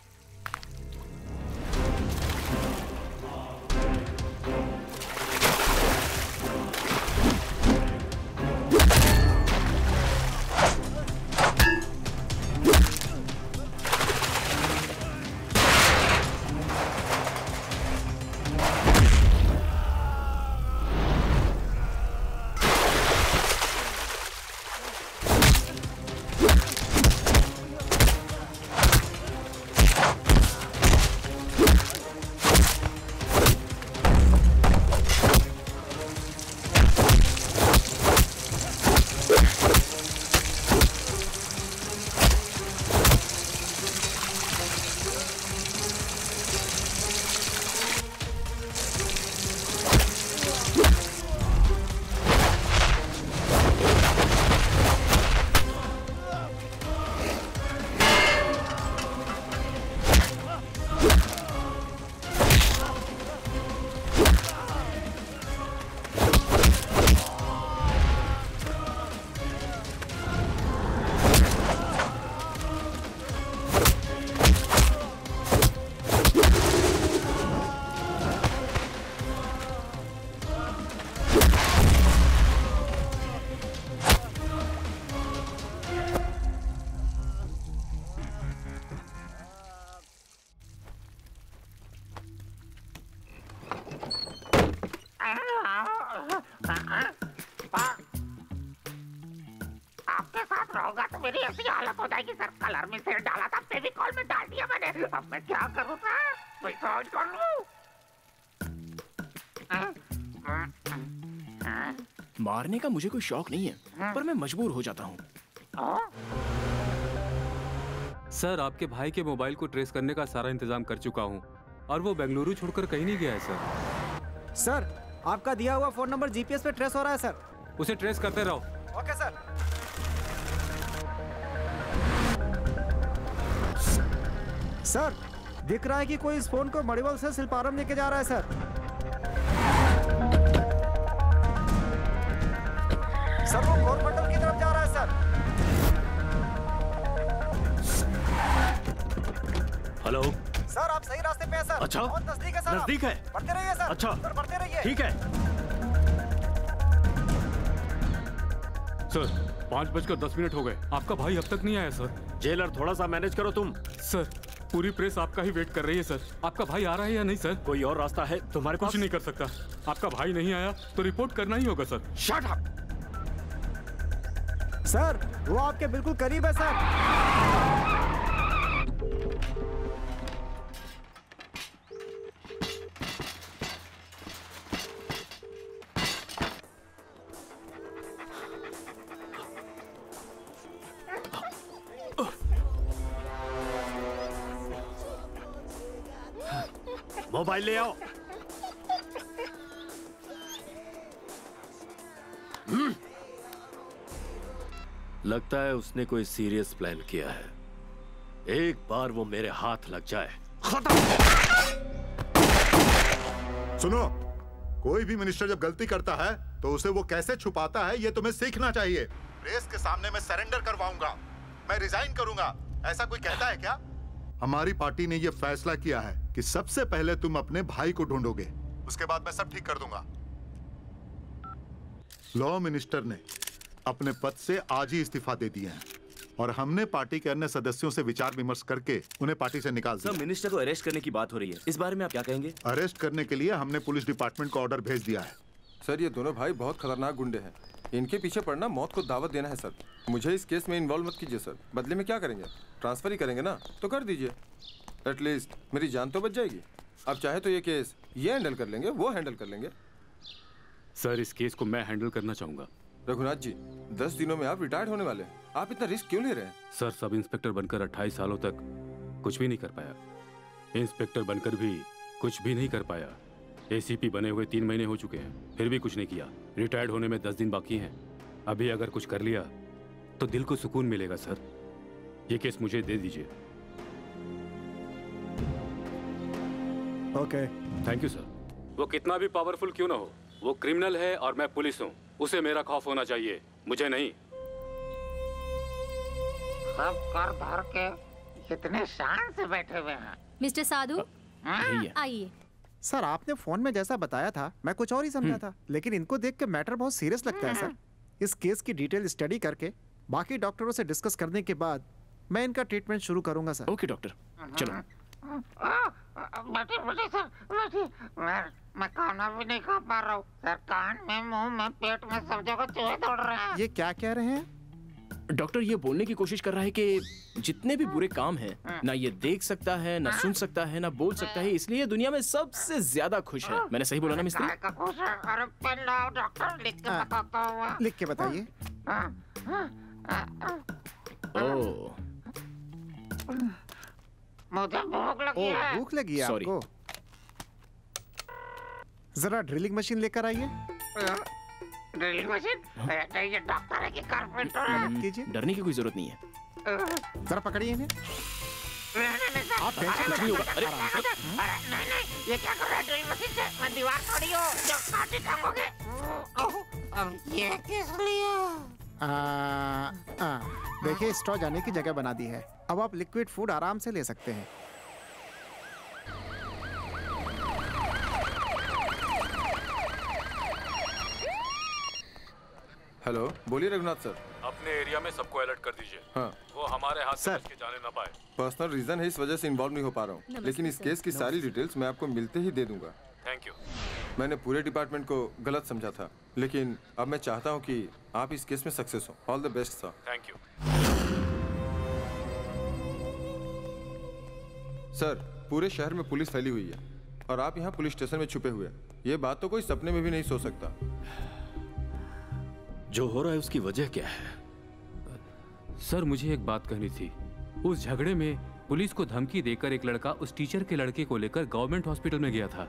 [SPEAKER 13] आपके साथ रहूंगा तो मेरी ऐसी हालत हो जाएगी सर। कलर में सिर डाला था, फेविकॉल में डाल दिया मैंने। अब मैं क्या करूँ सर? कोई समझ कर लूं?
[SPEAKER 1] मारने का मुझे कोई शौक नहीं है, पर मैं मजबूर हो जाता हूँ।
[SPEAKER 15] सर, आपके भाई के मोबाइल को ट्रेस करने का सारा इंतजाम कर चुका हूँ और वो बेंगलुरु छोड़कर कहीं नहीं गया है सर।
[SPEAKER 5] सर, आपका दिया हुआ फोन नंबर जीपीएस पे ट्रेस हो रहा है सर।
[SPEAKER 15] उसे ट्रेस करते रहो।
[SPEAKER 5] Okay sir. सर, दिख रहा है कि कोई इस फोन को मणिवल से शिल्पारम लेके जा रहा है सर। सर, वो कोरमंडल की तरफ जा रहा है सर।
[SPEAKER 3] हेलो
[SPEAKER 5] सर, आप सही रास्ते पे हैं सर।
[SPEAKER 3] अच्छा,
[SPEAKER 5] बहुत नजदीक है सर।
[SPEAKER 3] नजदीक है।
[SPEAKER 5] बढ़ते रहिए सर।
[SPEAKER 3] अच्छा,
[SPEAKER 5] सर, बढ़ते रहिए।
[SPEAKER 3] ठीक है
[SPEAKER 15] सर। पाँच बजकर दस मिनट हो गए, आपका भाई अब तक नहीं आया सर।
[SPEAKER 3] जेलर, थोड़ा सा मैनेज करो तुम।
[SPEAKER 15] सर, पूरी प्रेस आपका ही वेट कर रही है सर। आपका भाई आ रहा है या नहीं सर?
[SPEAKER 3] कोई और रास्ता है तुम्हारे पास?
[SPEAKER 15] कुछ नहीं कर सकता। आपका भाई नहीं आया तो रिपोर्ट करना ही होगा सर।
[SPEAKER 3] Shut up.
[SPEAKER 5] सर, वो आपके बिल्कुल करीब है सर।
[SPEAKER 3] मोबाइल ले आओ। हम्म। लगता है उसने कोई सीरियस प्लान किया है। एक बार वो मेरे हाथ लग जाए, खत्म।
[SPEAKER 4] सुनो, कोई भी मिनिस्टर जब गलती करता है तो उसे वो कैसे छुपाता है ये तुम्हें सीखना चाहिए। प्रेस के सामने मैं सरेंडर करवाऊंगा, मैं रिजाइन करूंगा, ऐसा कोई कहता है क्या? हमारी पार्टी ने यह फैसला किया है कि सबसे पहले तुम अपने भाई को ढूंढोगे, उसके बाद मैं सब ठीक कर दूंगा। लॉ मिनिस्टर ने अपने पद से आज ही इस्तीफा दे दिया है और हमने पार्टी के अन्य सदस्यों से विचार विमर्श करके उन्हें पार्टी से निकाल दिया।
[SPEAKER 19] सर, मिनिस्टर को अरेस्ट करने की बात हो रही है, इस बारे में आप क्या कहेंगे?
[SPEAKER 4] अरेस्ट करने के लिए हमने पुलिस डिपार्टमेंट को ऑर्डर भेज दिया है।
[SPEAKER 20] सर, ये दोनों भाई बहुत खतरनाक गुंडे हैं। इनके पीछे पड़ना मौत को दावत देना है सर। मुझे इस केस में इन्वॉल्व मत कीजिए सर। बदले में क्या करेंगे? ट्रांसफर ही करेंगे ना, तो कर दीजिए। एटलीस्ट मेरी जान तो बच जाएगी। अब चाहे तो ये केस ये हैंडल कर लेंगे, वो हैंडल कर लेंगे।
[SPEAKER 15] सर, इस केस को मैं हैंडल करना चाहूंगा।
[SPEAKER 20] रघुनाथ जी, दस दिनों में आप रिटायर्ड होने वाले हैं, आप इतना रिस्क क्यों ले रहे हैं?
[SPEAKER 15] सर, सब इंस्पेक्टर बनकर अट्ठाईस सालों तक कुछ भी नहीं कर पाया। इंस्पेक्टर बनकर भी कुछ भी नहीं कर पाया। एसीपी बने हुए तीन महीने हो चुके हैं, फिर भी कुछ नहीं किया। रिटायर्ड होने में दस दिन बाकी हैं। अभी अगर कुछ कर लिया तो दिल को सुकून मिलेगा सर। ये केस मुझे दे दीजिए।
[SPEAKER 5] Okay,
[SPEAKER 15] thank you sir. वो कितना भी पावरफुल क्यों ना हो, वो क्रिमिनल है और मैं पुलिस हूँ। उसे मेरा खौफ होना चाहिए, मुझे नहीं।
[SPEAKER 13] सब कर धर के कितने शान से बैठे हुए हैं।
[SPEAKER 11] मिस्टर साधु आइए।
[SPEAKER 5] सर आपने फोन में जैसा बताया था मैं कुछ और ही समझा था, लेकिन इनको देख के मैटर बहुत सीरियस लगता है सर। इस केस की डिटेल स्टडी करके बाकी डॉक्टरों से डिस्कस करने के बाद मैं इनका ट्रीटमेंट शुरू करूंगा सर।
[SPEAKER 1] ओके डॉक्टर, चलो।
[SPEAKER 13] बैठिए बैठिए सर, बैठिए। मैं मैं खाना भी नहीं खा पा रहा हूँ सर। कान में, मुंह में, पेट में सब जगह चूहे दौड़ रहे हैं।
[SPEAKER 5] ये क्या कह रहे हैं?
[SPEAKER 1] डॉक्टर ये बोलने की कोशिश कर रहा है कि जितने भी बुरे काम हैं ना ये देख सकता है, ना सुन सकता है, ना बोल सकता है, इसलिए दुनिया में सबसे ज्यादा खुश है। मैंने सही बोला ना मिस्त्री?
[SPEAKER 13] का खुश है। अरे पेन लाओ डॉक्टर, लिख के बताता हूँ।
[SPEAKER 5] लिख के बताइए।
[SPEAKER 1] ओह,
[SPEAKER 13] मुझे भूख लगी है।
[SPEAKER 5] भूख लगी है आपको? जरा ड्रिलिंग मशीन लेकर आइए।
[SPEAKER 13] Drilling machine? ये डॉक्टर है कि कारपेंटर है?
[SPEAKER 5] कीजिए।
[SPEAKER 1] डरने की कोई जरूरत नहीं है।
[SPEAKER 5] जरा पकड़िए इन्हें।
[SPEAKER 1] आप टेंशन कुछ नहीं होगा। अरे
[SPEAKER 13] नहीं नहीं, ये क्या कर रहा है ड्रिलिंग मशीन से? मैं दीवार तोड़ी हो जो काटे टांगोगे। ये किस लिए?
[SPEAKER 5] देखिए स्ट्रॉ जाने की जगह बना दी है। अब आप लिक्विड फूड आराम से ले सकते हैं।
[SPEAKER 20] हेलो, बोलिए रघुनाथ सर।
[SPEAKER 15] अपने एरिया में सबको अलर्ट कर दीजिए।
[SPEAKER 20] हाँ।
[SPEAKER 15] वो हमारे हाथ से बच के जाने ना पाए।
[SPEAKER 20] पर्सनल रीजन है, इस वजह से इन्वॉल्व नहीं हो पा रहा हूँ, लेकिन इस केस की सारी डिटेल्स मैं आपको मिलते ही दे दूंगा।
[SPEAKER 15] Thank you.
[SPEAKER 20] मैंने पूरे डिपार्टमेंट को गलत समझा था, लेकिन अब मैं चाहता हूँ कि आप इस केस में सक्सेस हो। All the best sir.
[SPEAKER 15] Thank you.
[SPEAKER 20] Sir, पूरे शहर में पुलिस फैली हुई है और आप यहाँ पुलिस स्टेशन में छुपे हुए हैं। ये बात तो कोई सपने में भी नहीं सोच सकता।
[SPEAKER 3] जो हो रहा है उसकी वजह क्या है?
[SPEAKER 15] सर मुझे एक बात कहनी थी। उस झगड़े में पुलिस को धमकी देकर एक लड़का उस टीचर के लड़के को लेकर गवर्नमेंट हॉस्पिटल में गया था।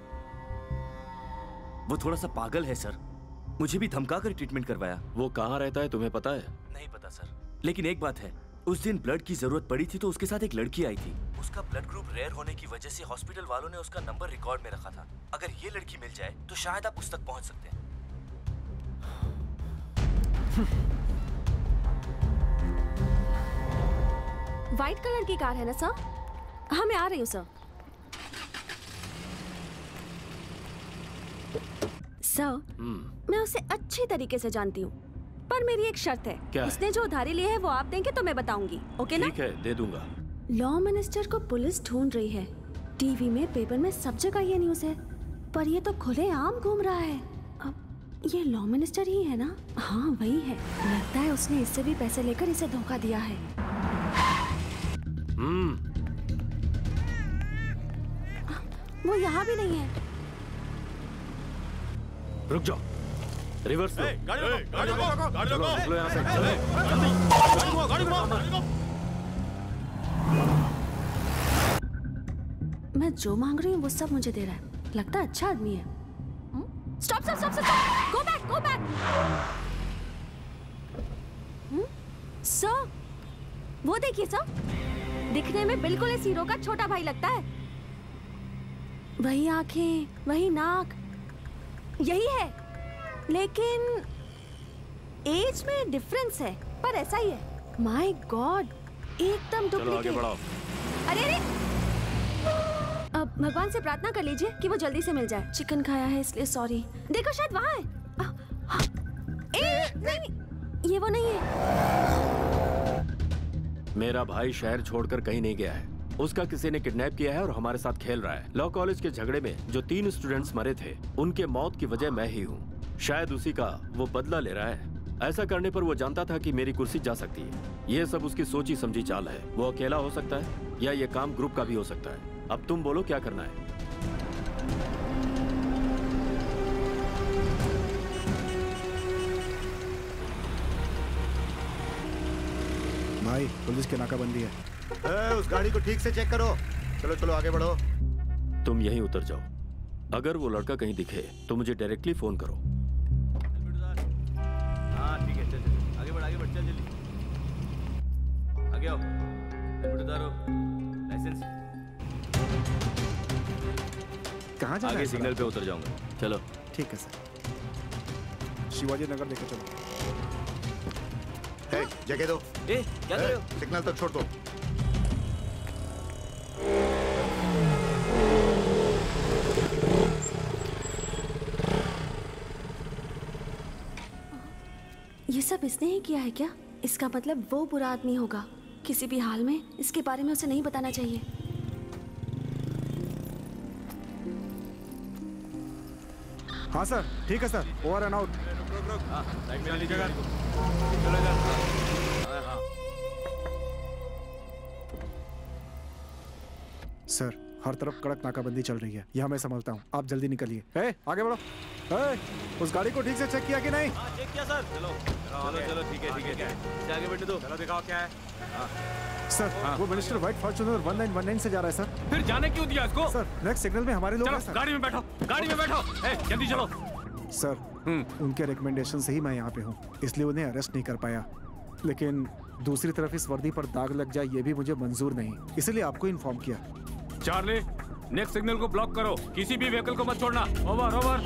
[SPEAKER 19] वो थोड़ा सा पागल है सर, मुझे भी धमका कर ट्रीटमेंट करवाया।
[SPEAKER 3] वो कहाँ रहता है तुम्हें पता है?
[SPEAKER 19] नहीं पता सर, लेकिन एक बात है, उस दिन ब्लड की जरूरत पड़ी थी तो उसके साथ एक लड़की आई थी। उसका ब्लड ग्रुप रेयर होने की वजह से हॉस्पिटल वालों ने उसका नंबर रिकॉर्ड में रखा था। अगर ये लड़की मिल जाए तो शायद आप उस तक पहुंच सकते हैं।
[SPEAKER 12] व्हाइट कलर की कार है ना सर? हाँ मैं आ रही हूँ सर। सर मैं उसे अच्छी तरीके से जानती हूँ, पर मेरी एक शर्त है।
[SPEAKER 3] क्या
[SPEAKER 12] उसने
[SPEAKER 3] है?
[SPEAKER 12] जो उधारी ली है वो आप देंगे तो मैं बताऊंगी, ओके ना?
[SPEAKER 3] ठीक है, दे दूंगा।
[SPEAKER 12] लॉ मिनिस्टर को पुलिस ढूंढ रही है। टीवी में, पेपर में, सब जगह ये न्यूज़ है, पर ये तो खुलेआम घूम रहा है। अब ये लॉ मिनिस्टर ही है ना? हाँ वही है। लगता है उसने इससे भी पैसे लेकर इसे धोखा दिया है।
[SPEAKER 3] हम्म।
[SPEAKER 12] वो यहाँ भी नहीं है।
[SPEAKER 3] रुक जाओ, रिवर्स लो।
[SPEAKER 2] गाड़ी रोको, गाड़ी रोको, गाड़ी रोको।
[SPEAKER 3] चलो यहाँ से, चलो।
[SPEAKER 2] गाड़ी घुमाओ, गाड़ी घुमाओ, गाड़ी घुमाओ।
[SPEAKER 12] मैं जो मांग रही हूँ वो सब मुझे दे रहा है। लगता है अच्छा आदमी है। Stop stop stop stop, go back go back. Sir वो देखिए सर, दिखने में बिल्कुल इस हीरो का छोटा भाई लगता है। वही आंखें, वही नाक, यही है, लेकिन एज में डिफरेंस है, पर ऐसा ही है। माय गॉड, एकदम
[SPEAKER 3] चलो आगे
[SPEAKER 12] डुप्लीकेट।
[SPEAKER 3] बढ़ाओ।
[SPEAKER 12] अरे अरे, अब भगवान से प्रार्थना कर लीजिए कि वो जल्दी से मिल जाए। चिकन खाया है इसलिए सॉरी। देखो शायद वहाँ है। आ, आ, ए, नहीं, नहीं, ये वो नहीं है।
[SPEAKER 3] मेरा भाई शहर छोड़कर कहीं नहीं गया है। उसका किसी ने किडनैप किया है और हमारे साथ खेल रहा है। लॉ कॉलेज के झगड़े में जो तीन स्टूडेंट्स मरे थे, उनके मौत की वजह मैं ही हूँ। शायद उसी का वो बदला ले रहा है। ऐसा करने पर वो जानता था कि मेरी कुर्सी जा सकती है। ये सब उसकी सोची समझी चाल है। वो अकेला हो सकता है या ये काम ग्रुप का भी हो सकता है। अब तुम बोलो क्या करना है।
[SPEAKER 5] भाई पुलिस की नाकाबंदी है।
[SPEAKER 18] ए, उस गाड़ी को ठीक से चेक करो। चलो चलो आगे बढ़ो।
[SPEAKER 3] तुम यहीं उतर जाओ। अगर वो लड़का कहीं दिखे तो मुझे डायरेक्टली फोन करो।
[SPEAKER 19] हाँ ठीक है, चल चल आगे बढ़, आगे बढ़, चल जल्दी आगे आओ। हेलमेट उतारो, लाइसेंस।
[SPEAKER 5] कहाँ जाना
[SPEAKER 19] आगे
[SPEAKER 5] है?
[SPEAKER 19] सिग्नल पे उतर जाऊंगा। चलो
[SPEAKER 5] ठीक है सर। शिवाजी नगर लेकर चलो।
[SPEAKER 18] ए, जगह दो।
[SPEAKER 19] ए, क्या कर रहे हो?
[SPEAKER 18] सिग्नल तक छोड़ दो।
[SPEAKER 12] सब इसने ही किया है क्या? इसका मतलब वो बुरा आदमी होगा। किसी भी हाल में इसके बारे में उसे नहीं बताना चाहिए।
[SPEAKER 5] हाँ सर, ठीक है sir, over and out. Sir, हर तरफ कड़क नाकाबंदी चल रही है। यहाँ मैं संभालता हूँ, आप जल्दी निकलिए। ए, आगे बढ़ो। ए, उस गाड़ी को ठीक से चेक किया कि नहीं?
[SPEAKER 16] हाँ, चेक किया सर। चलो चलो चलो ठीक है ठीक है ठीक है आगे बढ़ने दो। चलो दिखाओ क्या है।
[SPEAKER 5] सर, वो minister white Fortuner one nine one nine से जा रहा है सर।
[SPEAKER 7] फिर जाने क्यों दिया इसको?
[SPEAKER 5] सर, नेक्स्ट सिग्नल में हमारे लोग हैं सर।
[SPEAKER 7] गाड़ी में बैठो, गाड़ी में बैठो। ए, जल्दी चलो।
[SPEAKER 5] सर, उनके रिकमेंडेशन से ही मैं यहाँ पे हूँ, इसलिए उन्हें अरेस्ट नहीं कर पाया। लेकिन दूसरी तरफ इस वर्दी पर दाग लग जाए ये भी मुझे मंजूर नहीं, इसलिए आपको इन्फॉर्म किया।
[SPEAKER 15] चार्ली, नेक्स्ट सिग्नल को ब्लॉक करो, किसी भी व्हीकल को मत छोड़ना। Over over.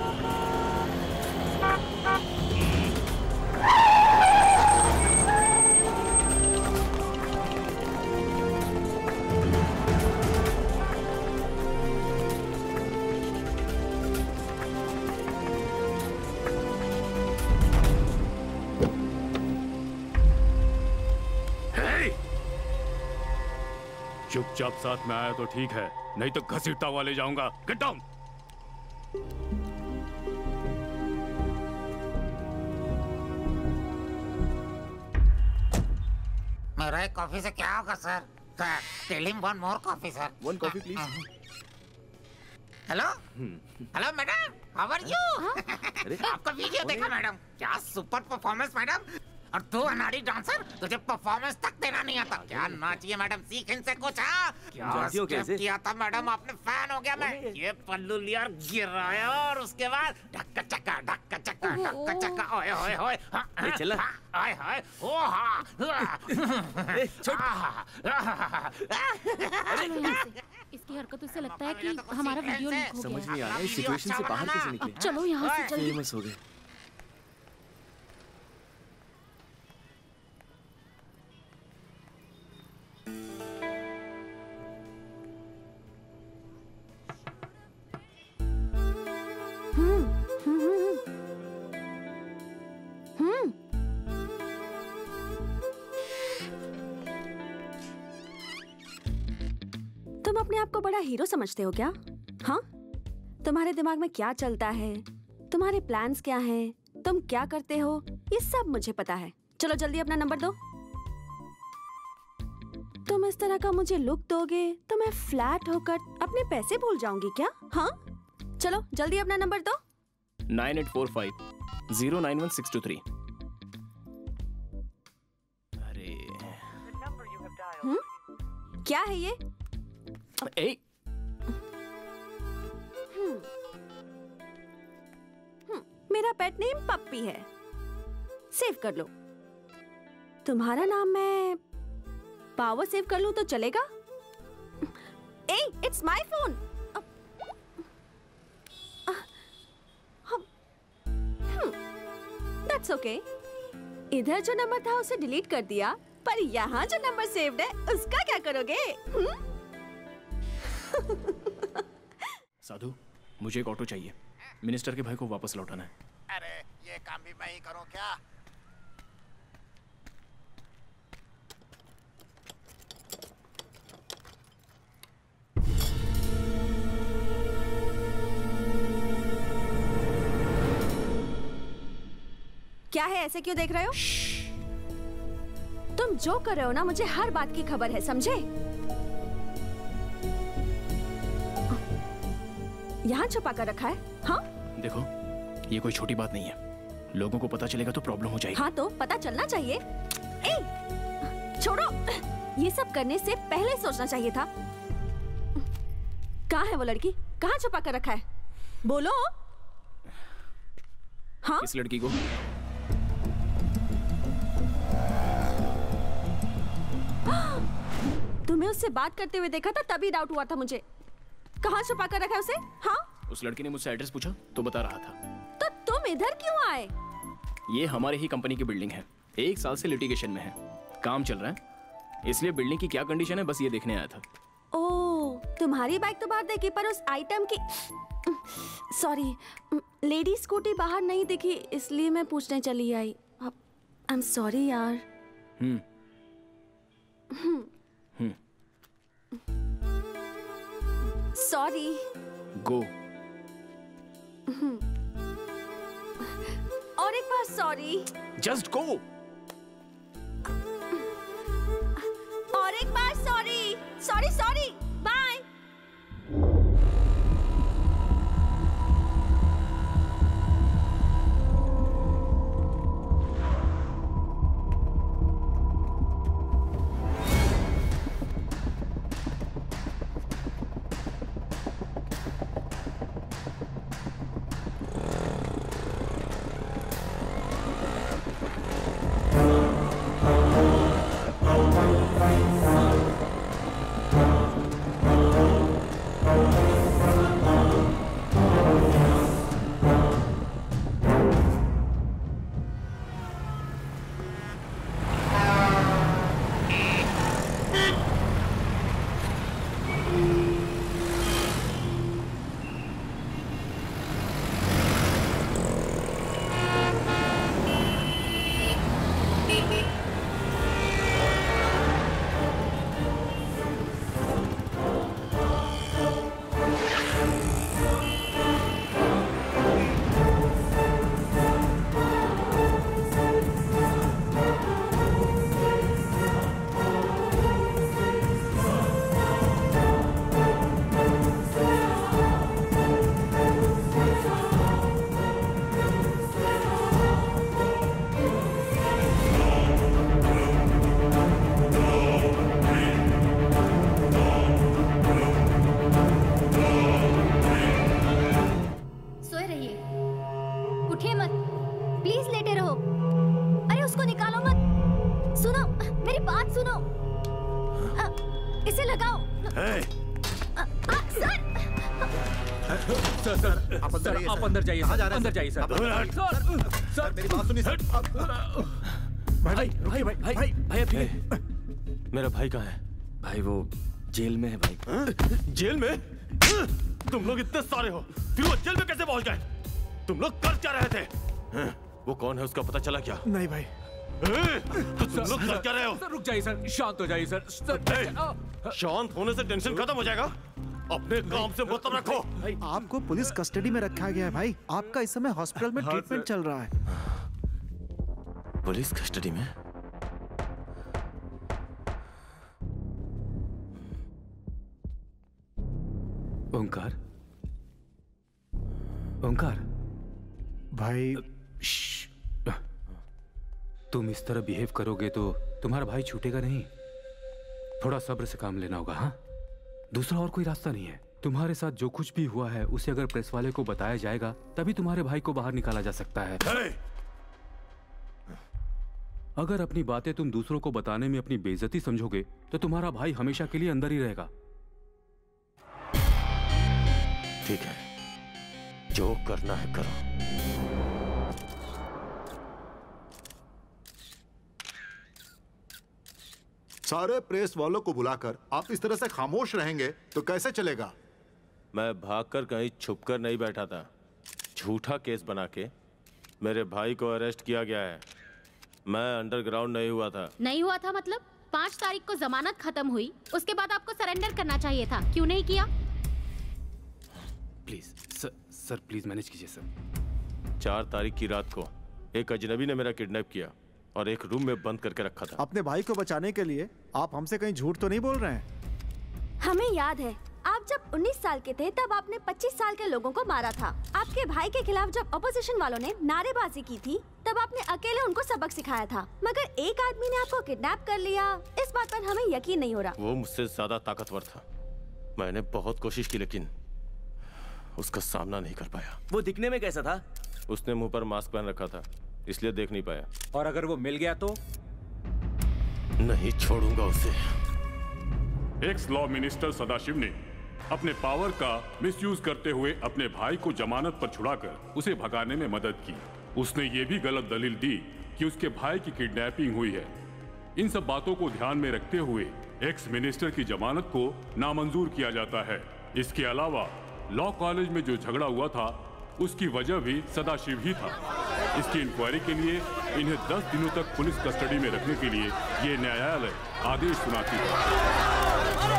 [SPEAKER 15] चुपचाप साथ में आया तो ठीक है, नहीं तो घसीटता हुआ ले जाऊंगा। Get down.
[SPEAKER 13] मेरा एक कॉफी से क्या होगा sir? Sir, tell him one more coffee sir.
[SPEAKER 16] One coffee please.
[SPEAKER 13] Hello hello madam, how are you? आपका वीडियो देखा मैडम, क्या सुपर परफॉर्मेंस मैडम। और तू अनाड़ी डांसर, तुझे परफॉर्मेंस तक देना नहीं आता। क्या नाचिए मैडम, सीख इनसे कुछ। हाँ क्या स्टेप किया था मैडम, आपने फैन हो गया मैं। ये पल्लू लिया और गिराया और उसके बाद ढक्का चक्का ढक्का चक्का ढक्का चक्का। ओए ओए ओए
[SPEAKER 16] चला
[SPEAKER 13] आए हाय ओ हा।
[SPEAKER 6] इसकी हरकतों से लगता है कि हमारा वीडियो लीक हो गया।
[SPEAKER 16] समझ नहीं आ रहा है इस सिचुएशन से बाहर कैसे निकले।
[SPEAKER 6] चलो यहाँ से जल्दी।
[SPEAKER 16] फेमस हो गए।
[SPEAKER 12] तुम अपने आप को बड़ा हीरो समझते हो क्या? हाँ? तुम्हारे दिमाग में क्या चलता है, तुम्हारे प्लान्स क्या हैं, तुम क्या करते हो, ये सब मुझे पता है। चलो जल्दी अपना नंबर दो। तुम इस तरह का मुझे लुक दोगे तो मैं फ्लैट होकर अपने पैसे भूल जाऊंगी क्या? हाँ? चलो जल्दी अपना नंबर दो।
[SPEAKER 1] Nine eight four five zero nine one six two three. अरे
[SPEAKER 12] हम्म? क्या है ये?
[SPEAKER 1] ए
[SPEAKER 12] हम्म। हम्म, मेरा पेट नेम पप्पी है, सेव कर लो। तुम्हारा नाम मैं पावर सेव कर लूं तो चलेगा? Hey, it's my phone. That's okay. इधर जो नंबर था उसे डिलीट कर दिया, पर यहाँ जो नंबर सेव्ड है उसका क्या करोगे? हुँ?
[SPEAKER 1] साधु, मुझे एक ऑटो चाहिए। मिनिस्टर के भाई को वापस लौटाना है।
[SPEAKER 18] अरे ये काम भी मैं ही करूं क्या?
[SPEAKER 12] क्या है, ऐसे क्यों देख रहे हो? तुम जो कर रहे हो ना, मुझे हर बात की खबर है, समझे? यहाँ छुपा कर रखा है? हाँ?
[SPEAKER 1] देखो, ये कोई छोटी बात नहीं है। लोगों को पता चलेगा तो प्रॉब्लम हो जाएगी।
[SPEAKER 12] हाँ तो पता चलना चाहिए। ए, छोड़ो। ये सब करने से पहले सोचना चाहिए था। कहाँ है वो लड़की? कहाँ छुपा कर रखा है? बोलो। हाँ?
[SPEAKER 1] इस लड़की को
[SPEAKER 12] तुम्हें उससे बात करते हुए देखा था, तभी डाउट हुआ था मुझे। कहाँ छुपा कर रखा है उसे? हाँ?
[SPEAKER 1] उस लड़की ने मुझसे एड्रेस पूछा तो बता रहा था।
[SPEAKER 12] तो तुम इधर क्यों आए?
[SPEAKER 1] ये हमारे ही कंपनी की बिल्डिंग है, एक साल से लिटिगेशन में है, काम चल रहा है, इसलिए बिल्डिंग की क्या कंडीशन है बस ये देखने आया था।
[SPEAKER 12] ओह, तुम्हारी बाइक तो बाहर देखी, पर उस आइटम की सॉरी लेडी स्कूटी बाहर नहीं दिखी, इसलिए मैं पूछने चली आई। अब आई एम सॉरी यार।
[SPEAKER 1] Hmm hmm
[SPEAKER 12] sorry.
[SPEAKER 1] गो।
[SPEAKER 12] और एक बार सॉरी।
[SPEAKER 1] Just go.
[SPEAKER 12] और एक बार sorry. Sorry sorry. Bye.
[SPEAKER 19] Sir sir आप अंदर जाइए, आप अंदर जाइए, अंदर जाइए सर। सर सर
[SPEAKER 18] मेरी बात सुनिए सर।
[SPEAKER 19] भाई भाई भाई भाई भाई भाई अभी
[SPEAKER 17] मेरा भाई कहाँ है?
[SPEAKER 19] भाई वो जेल में है भाई।
[SPEAKER 17] जेल में? तुम लोग इतने सारे हो, फिर वो जेल में कैसे पहुंच गए? तुम लोग कर क्या रहे थे? वो कौन है, उसका पता चला क्या?
[SPEAKER 5] नहीं भाई।
[SPEAKER 17] तो तुम लोग कर क्या रहे हो?
[SPEAKER 19] सर रुक जाइए सर, शांत हो जाइए सर। सर
[SPEAKER 17] शांत होने से टेंशन खत्म हो जाएगा। अपने काम से मतलब रखो।
[SPEAKER 5] आपको पुलिस कस्टडी में रखा गया है भाई। आपका इस समय हॉस्पिटल में ट्रीटमेंट चल रहा है।
[SPEAKER 17] पुलिस कस्टडी में?
[SPEAKER 15] ओंकार, ओंकार
[SPEAKER 5] भाई
[SPEAKER 15] तुम इस तरह बिहेव करोगे तो तुम्हारा भाई छूटेगा नहीं। थोड़ा सब्र से काम लेना होगा। हाँ, दूसरा और कोई रास्ता नहीं है। तुम्हारे साथ जो कुछ भी हुआ है उसे अगर प्रेस वाले को बताया जाएगा तभी तुम्हारे भाई को बाहर निकाला जा सकता है। अगर अपनी बातें तुम दूसरों को बताने में अपनी बेइज्जती समझोगे तो तुम्हारा भाई हमेशा के लिए अंदर ही रहेगा।
[SPEAKER 17] ठीक है, जो करना है करो।
[SPEAKER 4] सारे प्रेस वालों को बुलाकर आप इस तरह से खामोश रहेंगे तो कैसे चलेगा?
[SPEAKER 17] मैं भागकर कहीं छुपकर नहीं बैठा था। झूठा केस बना के मेरे भाई को अरेस्ट किया गया है। मैं अंडरग्राउंड नहीं हुआ था।
[SPEAKER 21] नहीं हुआ था मतलब? पाँच तारीख को जमानत खत्म हुई, उसके बाद आपको सरेंडर करना चाहिए था, क्यों नहीं किया?
[SPEAKER 15] Please sir, sir please manage कीजिए सर।
[SPEAKER 17] चार तारीख की रात को एक अजनबी ने मेरा किडनैप किया और एक रूम में बंद करके रखा था।
[SPEAKER 5] अपने भाई को बचाने के लिए आप हमसे कहीं झूठ तो नहीं बोल रहे हैं?
[SPEAKER 12] हमें याद है, आप जब उन्नीस साल के थे तब आपने पच्चीस साल के लोगों को मारा था। आपके भाई के खिलाफ जब अपोजिशन वालों ने नारेबाजी की थी तब आपने अकेले उनको सबक सिखाया था। मगर एक आदमी ने आपको किडनैप कर लिया, इस बात पर हमें यकीन नहीं हो रहा।
[SPEAKER 17] वो मुझसे ज्यादा ताकतवर था। मैंने बहुत कोशिश की लेकिन उसका सामना नहीं कर पाया।
[SPEAKER 19] वो दिखने में कैसा था?
[SPEAKER 17] उसने मुंह पर मास्क पहन रखा था, इसलिए देख नहीं पाया।
[SPEAKER 19] और अगर वो मिल गया तो?
[SPEAKER 17] नहीं छोड़ूंगा उसे।
[SPEAKER 15] एक्स लॉ मिनिस्टर सदाशिव ने अपने पावर का मिसयूज करते हुए अपने भाई को जमानत पर छुड़ाकर उसे भगाने में मदद की। उसने ये भी गलत दलील दी कि उसके भाई की किडनैपिंग हुई है। इन सब बातों को ध्यान में रखते हुए एक्स मिनिस्टर की जमानत को नामंजूर किया जाता है। इसके अलावा लॉ कॉलेज में जो झगड़ा हुआ था उसकी वजह भी सदाशिव ही था। इसकी इंक्वायरी के लिए इन्हें दस दिनों तक पुलिस कस्टडी में रखने के लिए ये न्यायालय आदेश सुनाती है।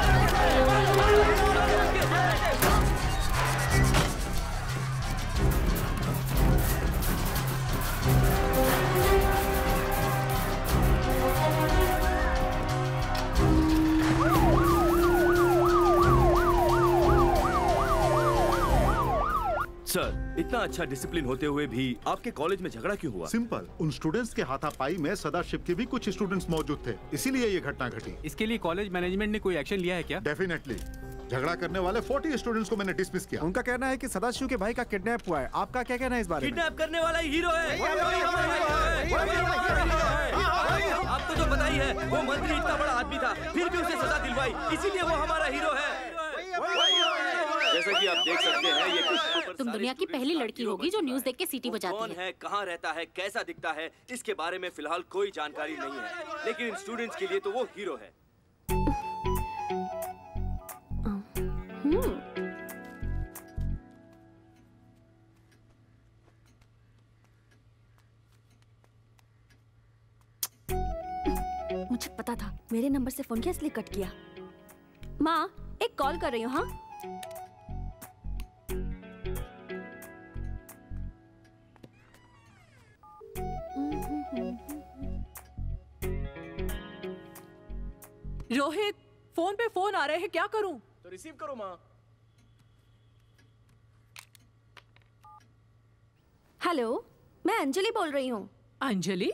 [SPEAKER 19] सर, इतना अच्छा डिसिप्लिन होते हुए भी आपके कॉलेज में झगड़ा क्यों हुआ?
[SPEAKER 4] सिंपल, उन स्टूडेंट्स के हाथापाई में सदाशिव के भी कुछ स्टूडेंट्स मौजूद थे, इसीलिए ये घटना घटी।
[SPEAKER 10] इसके लिए कॉलेज मैनेजमेंट ने कोई एक्शन लिया है क्या?
[SPEAKER 4] डेफिनेटली। झगड़ा करने वाले चालीस स्टूडेंट्स को मैंने डिसमिस किया।
[SPEAKER 5] उनका कहना है कि सदाशिव के भाई का किडनैप हुआ है। आपका क्या कहना है इस बारे में?
[SPEAKER 19] किडनैप करने वाला ही हीरो है। आपको जो बताई है, वो मंत्री इतना बड़ा आदमी था, फिर भी उसे सजा दिलवाई, इसीलिए वो हमारा हीरो है। जैसा कि आप देख सकते हैं, ये कुछ
[SPEAKER 21] तुम दुनिया की पहली लड़की होगी जो न्यूज़ देख के सीटी बजाती
[SPEAKER 19] कौन है, कहाँ रहता है, कैसा दिखता है, इसके बारे में फिलहाल कोई जानकारी नहीं है, लेकिन स्टूडेंट्स के लिए तो वो हीरो है।
[SPEAKER 12] मुझे पता था, मेरे नंबर से फोन किया इसलिए कट किया। माँ, एक कॉल कर रही हूँ। हाँ,
[SPEAKER 14] रोहित, फोन पे फोन आ रहे हैं, क्या करूं?
[SPEAKER 1] तो रिसीव करो माँ।
[SPEAKER 12] हेलो, मैं अंजलि बोल रही हूँ।
[SPEAKER 14] अंजलि?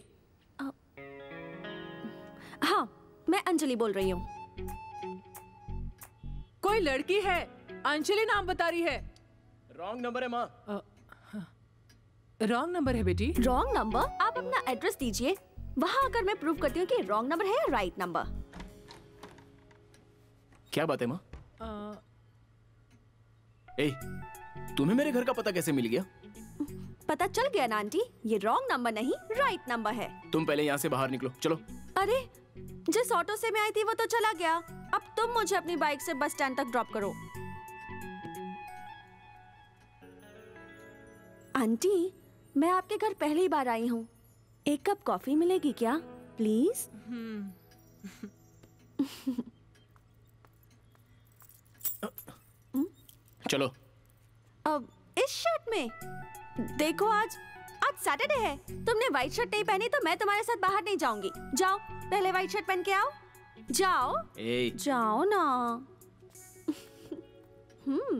[SPEAKER 12] हाँ, मैं अंजलि बोल रही हूँ।
[SPEAKER 14] कोई लड़की है, अंजलि नाम बता रही है।
[SPEAKER 1] रॉन्ग नंबर है माँ।
[SPEAKER 14] रॉन्ग नंबर है बेटी।
[SPEAKER 12] Wrong number? आप अपना एड्रेस दीजिए, वहाँ आकर मैं प्रूव करती हूँ कि रॉन्ग नंबर है या राइट नंबर।
[SPEAKER 1] क्या बात है माँ? ए, तुम्हें मेरे घर का पता कैसे मिल गया?
[SPEAKER 12] पता चल गया ना आंटी, ये रॉन्ग नंबर नहीं राइट नंबर है।
[SPEAKER 1] तुम पहले यहाँ से बाहर निकलो, चलो।
[SPEAKER 12] अरे, जिस ऑटो से मैं आई थी वो तो चला गया, अब तुम मुझे अपनी बाइक से बस स्टैंड तक ड्रॉप करो। आंटी, मैं आपके घर पहली बार आई हूँ, एक कप कॉफी मिलेगी क्या प्लीज?
[SPEAKER 1] चलो।
[SPEAKER 12] अब इस शर्ट में देखो, आज आज सैटरडे है, तुमने व्हाइट शर्ट नहीं पहनी तो मैं तुम्हारे साथ बाहर नहीं जाऊंगी। जाओ, पहले व्हाइट शर्ट पहन के आओ। जाओ
[SPEAKER 1] ए।
[SPEAKER 12] जाओ ना। हम्म।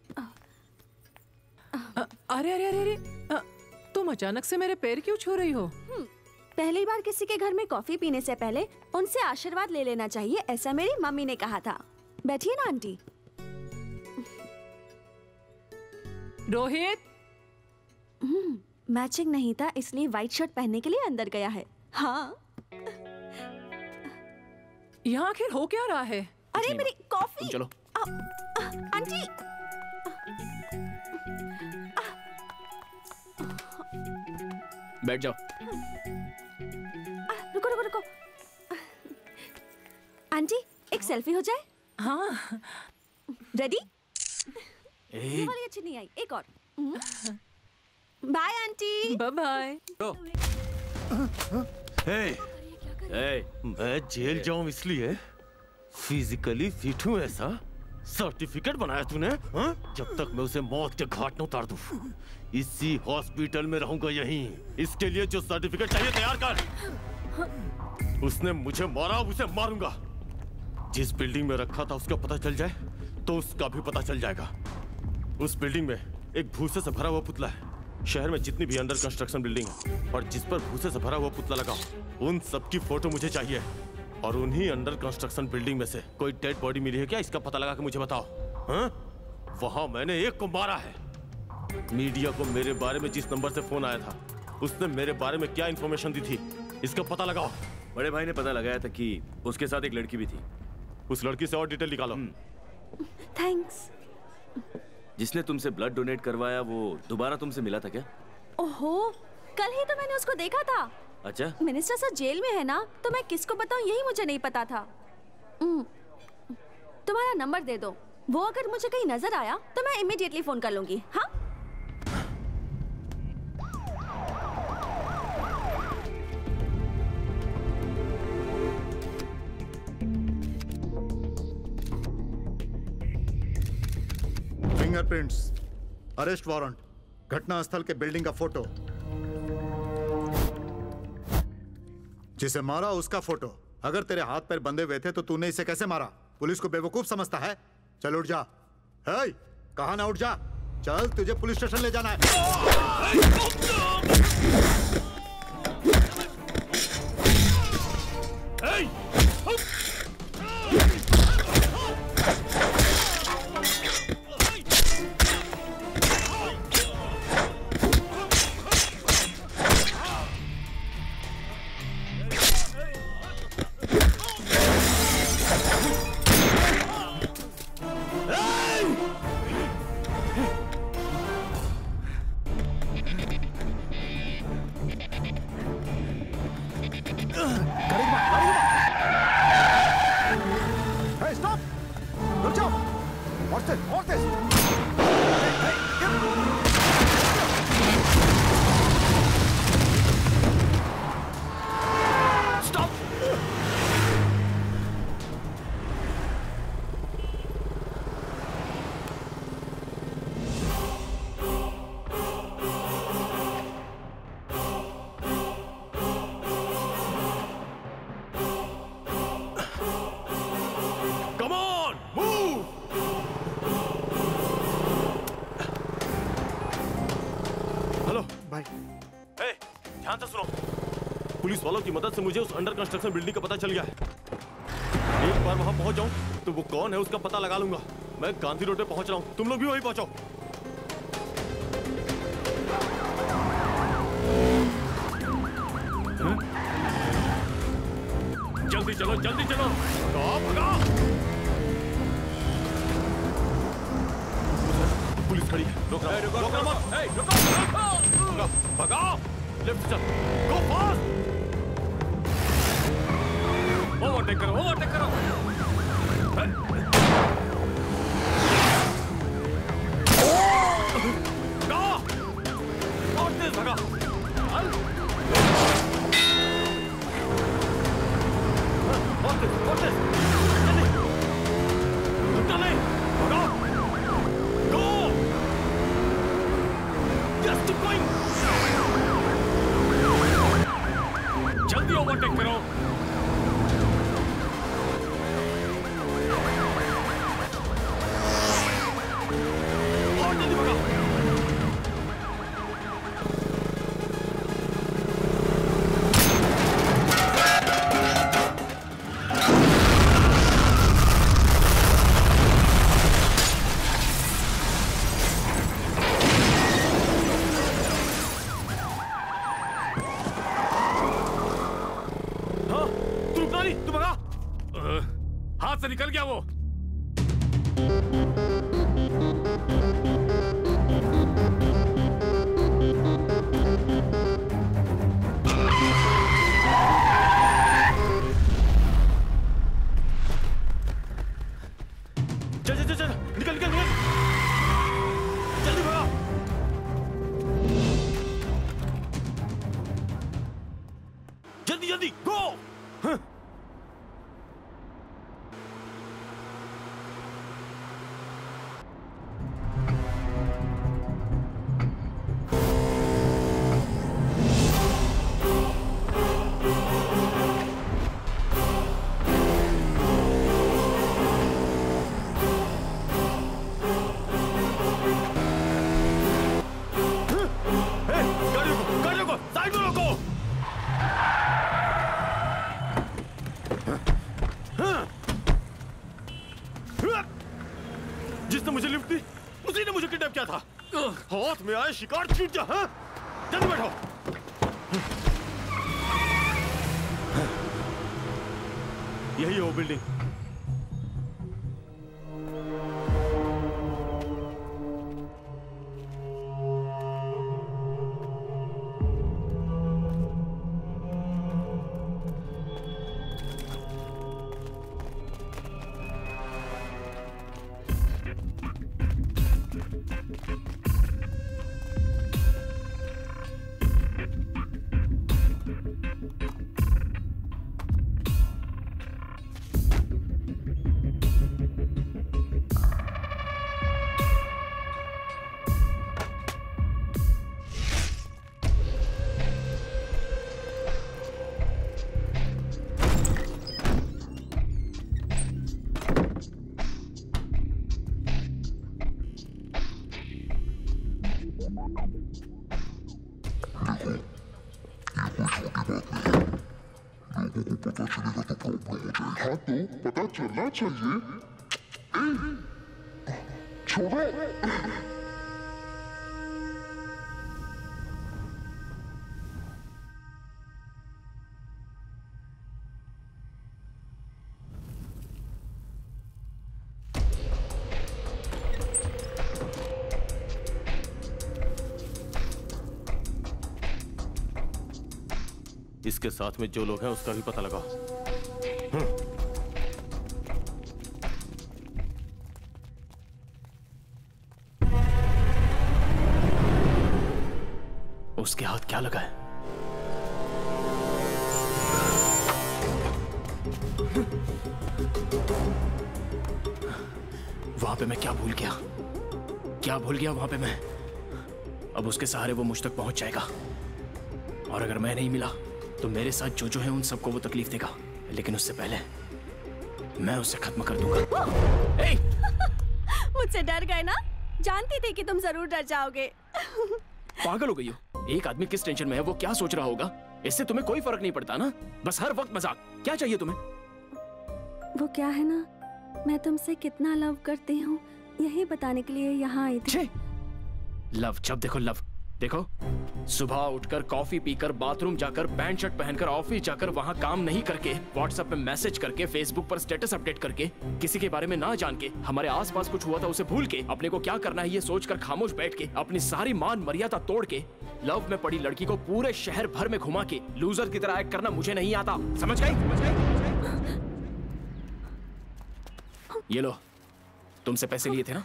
[SPEAKER 14] अरे अरे अरे अरे, तुम अचानक से मेरे पैर क्यों छू रही हो?
[SPEAKER 12] पहली बार किसी के घर में कॉफी पीने से पहले उनसे आशीर्वाद ले लेना चाहिए, ऐसा मेरी मम्मी ने कहा था। बैठिए ना आंटी।
[SPEAKER 14] रोहित,
[SPEAKER 12] मैचिंग नहीं था इसलिए व्हाइट शर्ट पहनने के लिए अंदर गया है। हाँ,
[SPEAKER 14] यहाँ आखिर हो क्या रहा है?
[SPEAKER 12] अरे मेरी कॉफी।
[SPEAKER 1] चलो।
[SPEAKER 12] आ, आ, आंटी।
[SPEAKER 1] बैठ जाओ।
[SPEAKER 12] आ, रुको रुको रुको। आंटी, एक सेल्फी हो जाए?
[SPEAKER 14] हाँ।
[SPEAKER 12] रेडी?
[SPEAKER 1] ये
[SPEAKER 12] वाली अच्छी नहीं आई, एक और। Bye aunty.
[SPEAKER 14] Bye bye.
[SPEAKER 17] Hey, hey, मैं जेल जाऊं इसलिए फिजिकली फिट हूं ऐसा सर्टिफिकेट बनाया तूने? हाँ? जब तक मैं उसे मौत के घाट न उतार दूं, इसी हॉस्पिटल में रहूंगा यहीं। इसके लिए जो सर्टिफिकेट चाहिए तैयार कर। उसने मुझे मारा, उसे मारूंगा। जिस बिल्डिंग में रखा था उसका पता चल जाए तो उसका भी पता चल जाएगा। उस बिल्डिंग में एक भूसे से भरा हुआ पुतला है। शहर में जितनी भी अंडर कंस्ट्रक्शन बिल्डिंग है और जिस पर भूसे से भरा हुआ पुतला लगा, उन सबकी फोटो मुझे चाहिए। और उन्हीं अंडर कंस्ट्रक्शन बिल्डिंग में से कोई डेड बॉडी मिली है क्या, इसका पता लगा के मुझे बताओ। हाँ? वहां मैंने एक को मारा है। मीडिया को मेरे बारे में जिस नंबर से फोन आया था, उसने मेरे बारे में क्या इन्फॉर्मेशन दी थी, इसका पता लगाओ।
[SPEAKER 19] बड़े भाई ने पता लगाया था कि उसके साथ एक लड़की भी थी।
[SPEAKER 17] उस लड़की से और डिटेल निकालो।
[SPEAKER 12] थैंक्स।
[SPEAKER 19] जिसने तुमसे ब्लड डोनेट करवाया वो दोबारा तुमसे मिला था क्या?
[SPEAKER 12] ओहो, कल ही तो मैंने उसको देखा था।
[SPEAKER 19] अच्छा।
[SPEAKER 12] मिनिस्टर सर जेल में है ना, तो मैं किसको बताऊं यही मुझे नहीं पता था। तुम्हारा नंबर दे दो, वो अगर मुझे कहीं नजर आया तो मैं इमीडिएटली फोन कर लूंगी। हाँ?
[SPEAKER 4] फिंगरप्रिंट्स, अरेस्ट वारंट, घटनास्थल के बिल्डिंग का फोटो, जिसे मारा उसका फोटो। अगर तेरे हाथ पैर बंधे हुए थे तो तूने इसे कैसे मारा? पुलिस को बेवकूफ समझता है? चल उठ जा। हे, कहा ना उठ जा। चल, तुझे पुलिस स्टेशन ले जाना है।
[SPEAKER 17] पुलिस वालों की मदद से मुझे उस अंडर कंस्ट्रक्शन बिल्डिंग का पता चल गया है। एक बार वहां पहुंच जाऊं तो वो कौन है उसका पता लगा लूंगा। मैं गांधी रोड पे पहुंच रहा हूं, तुम लोग भी वहीं पहुंचो। जल्दी चलो, जल्दी चलो। भगाओ, भगाओ। पुलिस खड़ी है, रोक रहा हूं। रोक रहा हूं। रुको, भगाओ। लेफ्ट चल, गो फास्ट। ओवरटेक करो, ओवरटेक करो। भगा, और तेज भगा। और तेज, और तेज। जल्दी, रुकना नहीं, भगा। Go, just keep going। जल्दी ओवरटेक करो। और जल्दी भगाओ। हाथ से निकल गया वो। चल चल चल चल, निकल निकल निकल, जल्दी भगा। जल्दी जल्दी गो। हाँ। जिसने मुझे लिफ्ट दी उसी ने मुझे किडनैप किया था। हाथ में आए शिकार छूट जा। हाँ? जल्दी बैठो। यही है वो बिल्डिंग।
[SPEAKER 8] हाँ तो पता चलना चाहिए। छोड़ो।
[SPEAKER 17] इसके साथ में जो लोग हैं उसका भी पता लगाओ।
[SPEAKER 1] उसके हाथ क्या लगा है? वहां पे मैं क्या भूल गया क्या भूल गया वहां पे मैं। अब उसके सहारे वो मुझ तक पहुंच जाएगा, और अगर मैं नहीं मिला तो मेरे साथ जो जो है उन सबको वो तकलीफ देगा, लेकिन उससे पहले मैं उसे खत्म कर दूंगा।
[SPEAKER 12] मुझसे डर गए ना? जानती थी कि तुम जरूर डर जाओगे।
[SPEAKER 1] पागल हो गई हो? एक आदमी किस टेंशन में है, वो क्या सोच रहा होगा, इससे तुम्हें कोई फर्क नहीं पड़ता ना। बस हर वक्त मजाक। क्या चाहिए तुम्हें?
[SPEAKER 12] वो क्या है ना, मैं तुमसे कितना लव करती हूँ यही बताने के लिए यहाँ आई थी।
[SPEAKER 1] लव? जब देखो लव। देखो, सुबह उठकर कॉफी पीकर बाथरूम जाकर पैंट शर्ट पहनकर ऑफिस जाकर वहाँ काम नहीं करके, व्हाट्सएप पे मैसेज करके, फेसबुक पर स्टेटस अपडेट करके, किसी के बारे में ना जान के, हमारे आसपास कुछ हुआ था उसे भूल के, अपने को क्या करना है ये सोचकर खामोश बैठ के, अपनी सारी मान मर्यादा तोड़ के, लव में पड़ी लड़की को पूरे शहर भर में घुमा के लूजर की तरह एक्ट करना मुझे नहीं आता। समझ गई? समझ गई? ये लो, तुमसे पैसे लिए थे ना?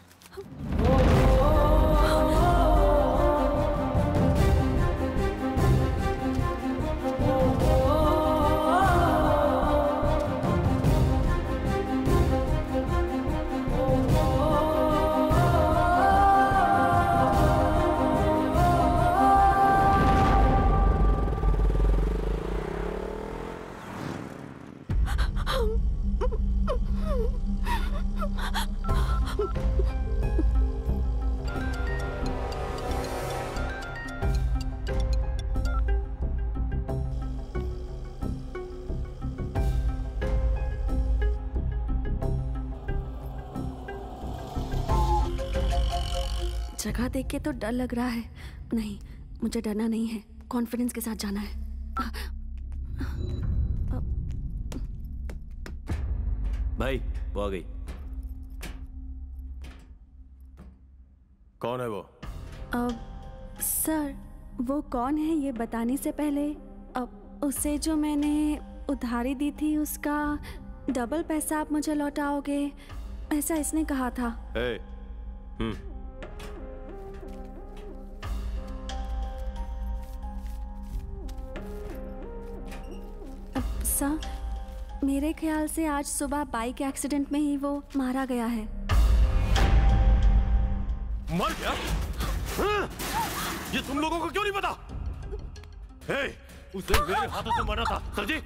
[SPEAKER 12] जगह देख के तो डर लग रहा है। नहीं, मुझे डरना नहीं है, कॉन्फिडेंस के साथ जाना है।
[SPEAKER 17] भाई वो आ गई। कौन है वो?
[SPEAKER 12] अब सर, वो कौन है ये बताने से पहले, अब उसे जो मैंने उधारी दी थी उसका डबल पैसा आप मुझे लौटाओगे, ऐसा इसने कहा था।
[SPEAKER 17] ए, हम्म
[SPEAKER 12] सर, मेरे ख्याल से आज सुबह बाइक एक्सीडेंट में ही वो मारा गया है।
[SPEAKER 17] मर गया? हाँ? ये तुम लोगों को क्यों नहीं पता? हे, उसे मेरे हाथों से मरा था, समझे?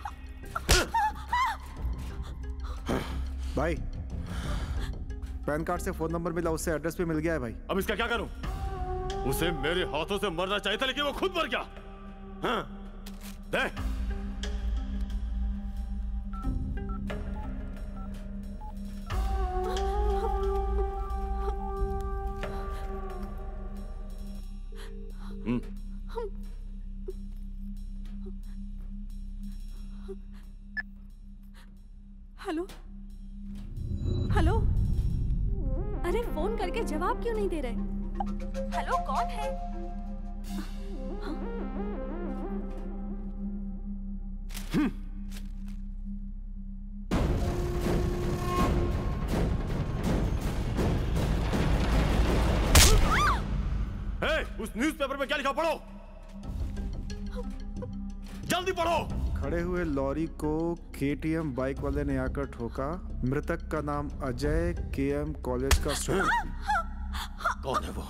[SPEAKER 5] भाई, पैन कार्ड से फोन नंबर मिला, उससे एड्रेस भी मिल गया है भाई।
[SPEAKER 17] अब इसका क्या करूं? उसे मेरे हाथों से मरना चाहिए था, लेकिन वो खुद मर गया। हाँ? दे।
[SPEAKER 12] हेलो हेलो, अरे फोन करके जवाब क्यों नहीं दे रहे? हेलो, कौन है?
[SPEAKER 17] हे, उस न्यूज़पेपर में क्या लिखा पढ़ो, जल्दी पढ़ो।
[SPEAKER 5] खड़े हुए लॉरी को केटीएम बाइक वाले ने आकर ठोका। मृतक का नाम अजय, केएम कॉलेज का स्टूडेंट।
[SPEAKER 17] कौन है वो?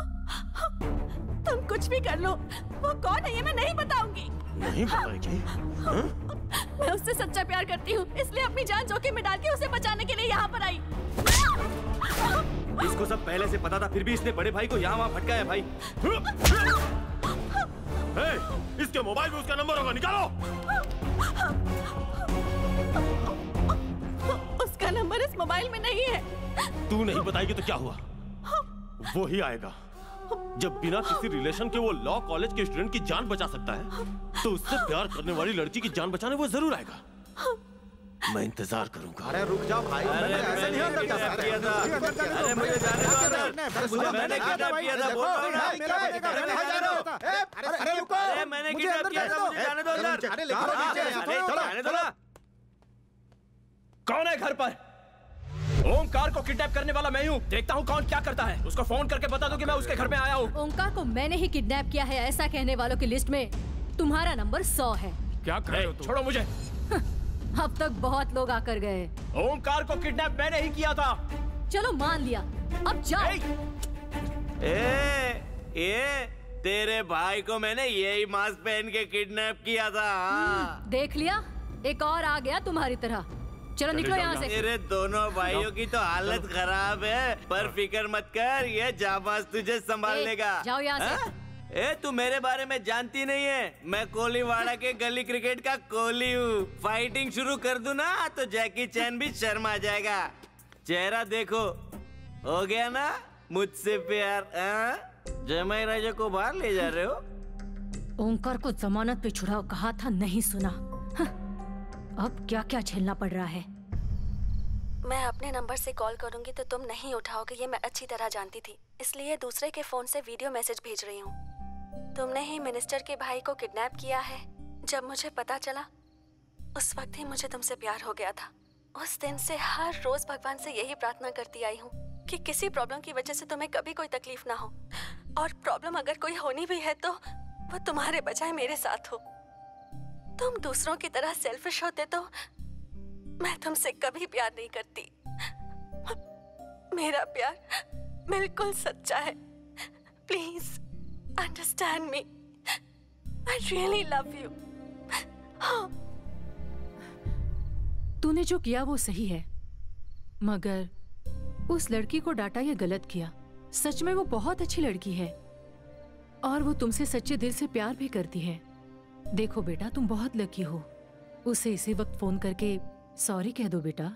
[SPEAKER 12] तुम कुछ भी कर लो, वो कौन है ये मैं नहीं बताऊंगी।
[SPEAKER 17] नहीं बताएगी? हाँ?
[SPEAKER 12] मैं उससे सच्चा प्यार करती हूँ, इसलिए अपनी जान जोखिम में डाल के उसे बचाने के लिए यहाँ पर आई।
[SPEAKER 19] इसको सब पहले से पता था, फिर भी इसने बड़े भाई को यहाँ वहाँ भटकाया भाई।
[SPEAKER 17] ए, इसके मोबाइल में उसका नंबर होगा, निकालो।
[SPEAKER 11] उसका नंबर इस मोबाइल में नहीं है।
[SPEAKER 17] तू नहीं बताएगी तो क्या हुआ? वो ही आएगा। जब बिना किसी रिलेशन के वो लॉ कॉलेज के स्टूडेंट की जान बचा सकता है, तो उससे प्यार करने वाली लड़की की जान बचाने वो जरूर आएगा। मैं इंतजार करूंगा।
[SPEAKER 18] अरे रुक जाओ भाई, मैंने ऐसे नहीं अंदर जा सकता।
[SPEAKER 17] अरे मुझे जाने दो अंदर।
[SPEAKER 19] मैंने किडनैप किया था, बोल रहा हूं ना।
[SPEAKER 18] अरे रुको,
[SPEAKER 19] अरे मैंने किडनैप किया था, मुझे जाने दो अंदर।
[SPEAKER 18] अरे जाने
[SPEAKER 19] दो ना। कौन है घर पर? ओमकार को किडनैप करने वाला मैं हूँ। देखता हूँ कौन क्या करता है। उसको फोन करके बता दो कि मैं उसके घर में आया हूँ।
[SPEAKER 11] ओमकार को मैंने ही किडनैप किया है, ऐसा कहने वालों की लिस्ट में तुम्हारा नंबर सौ है।
[SPEAKER 19] क्या कर रहे हो? छोड़ो मुझे।
[SPEAKER 11] अब तक बहुत लोग आकर गए।
[SPEAKER 19] ओमकार को किडनैप मैंने ही किया था।
[SPEAKER 11] चलो मान लिया, अब जाओ।
[SPEAKER 19] ए, ए, तेरे भाई को मैंने यही मास्क पहन के किडनैप किया था। हाँ।
[SPEAKER 11] देख लिया, एक और आ गया तुम्हारी तरह। चलो निकलो यहाँ से।
[SPEAKER 19] मेरे दोनों भाइयों की तो हालत खराब है, पर फिक्र मत कर, ये जाबाज तुझे संभाल लेगा।
[SPEAKER 11] जाओ यहाँ से।
[SPEAKER 19] ए, तू मेरे बारे में जानती नहीं है। मैं कोलीवाड़ा के गली क्रिकेट का कोहली हूँ। फाइटिंग शुरू कर दूं ना तो जैकी चैन भी शर्मा जाएगा। चेहरा देखो, हो गया ना मुझसे प्यार? जमाई राजा को बाहर ले जा रहे हो?
[SPEAKER 11] ओंकार को जमानत पे छुड़ाओ कहा था, नहीं सुना। अब क्या क्या झेलना पड़ रहा है।
[SPEAKER 12] मैं अपने नंबर से कॉल करूंगी तो तुम नहीं उठाओगे, ये मैं अच्छी तरह जानती थी, इसलिए दूसरे के फोन से वीडियो मैसेज भेज रही हूँ। तुमने ही मिनिस्टर के भाई को किडनैप किया है। जब मुझे पता चला उस वक्त ही मुझे तुमसे प्यार हो गया था। उस दिन से हर रोज भगवान से यही प्रार्थना करती आई हूँ कि किसी प्रॉब्लम की वजह से तुम्हें कभी कोई तकलीफ ना हो, और प्रॉब्लम अगर कोई होनी भी है तो वो तुम्हारे बजाय मेरे साथ हो। तुम दूसरों की तरह सेल्फिश होते तो मैं तुमसे कभी प्यार नहीं करती। मेरा प्यार बिल्कुल सच्चा है। Please understand me. I really love you.
[SPEAKER 14] तूने जो किया वो सही है, मगर उस लड़की को डांटा ये गलत किया। सच में वो बहुत अच्छी लड़की है और वो तुमसे सच्चे दिल से प्यार भी करती है। देखो बेटा, तुम बहुत लकी हो। उसे इसी वक्त फोन करके सॉरी कह दो बेटा।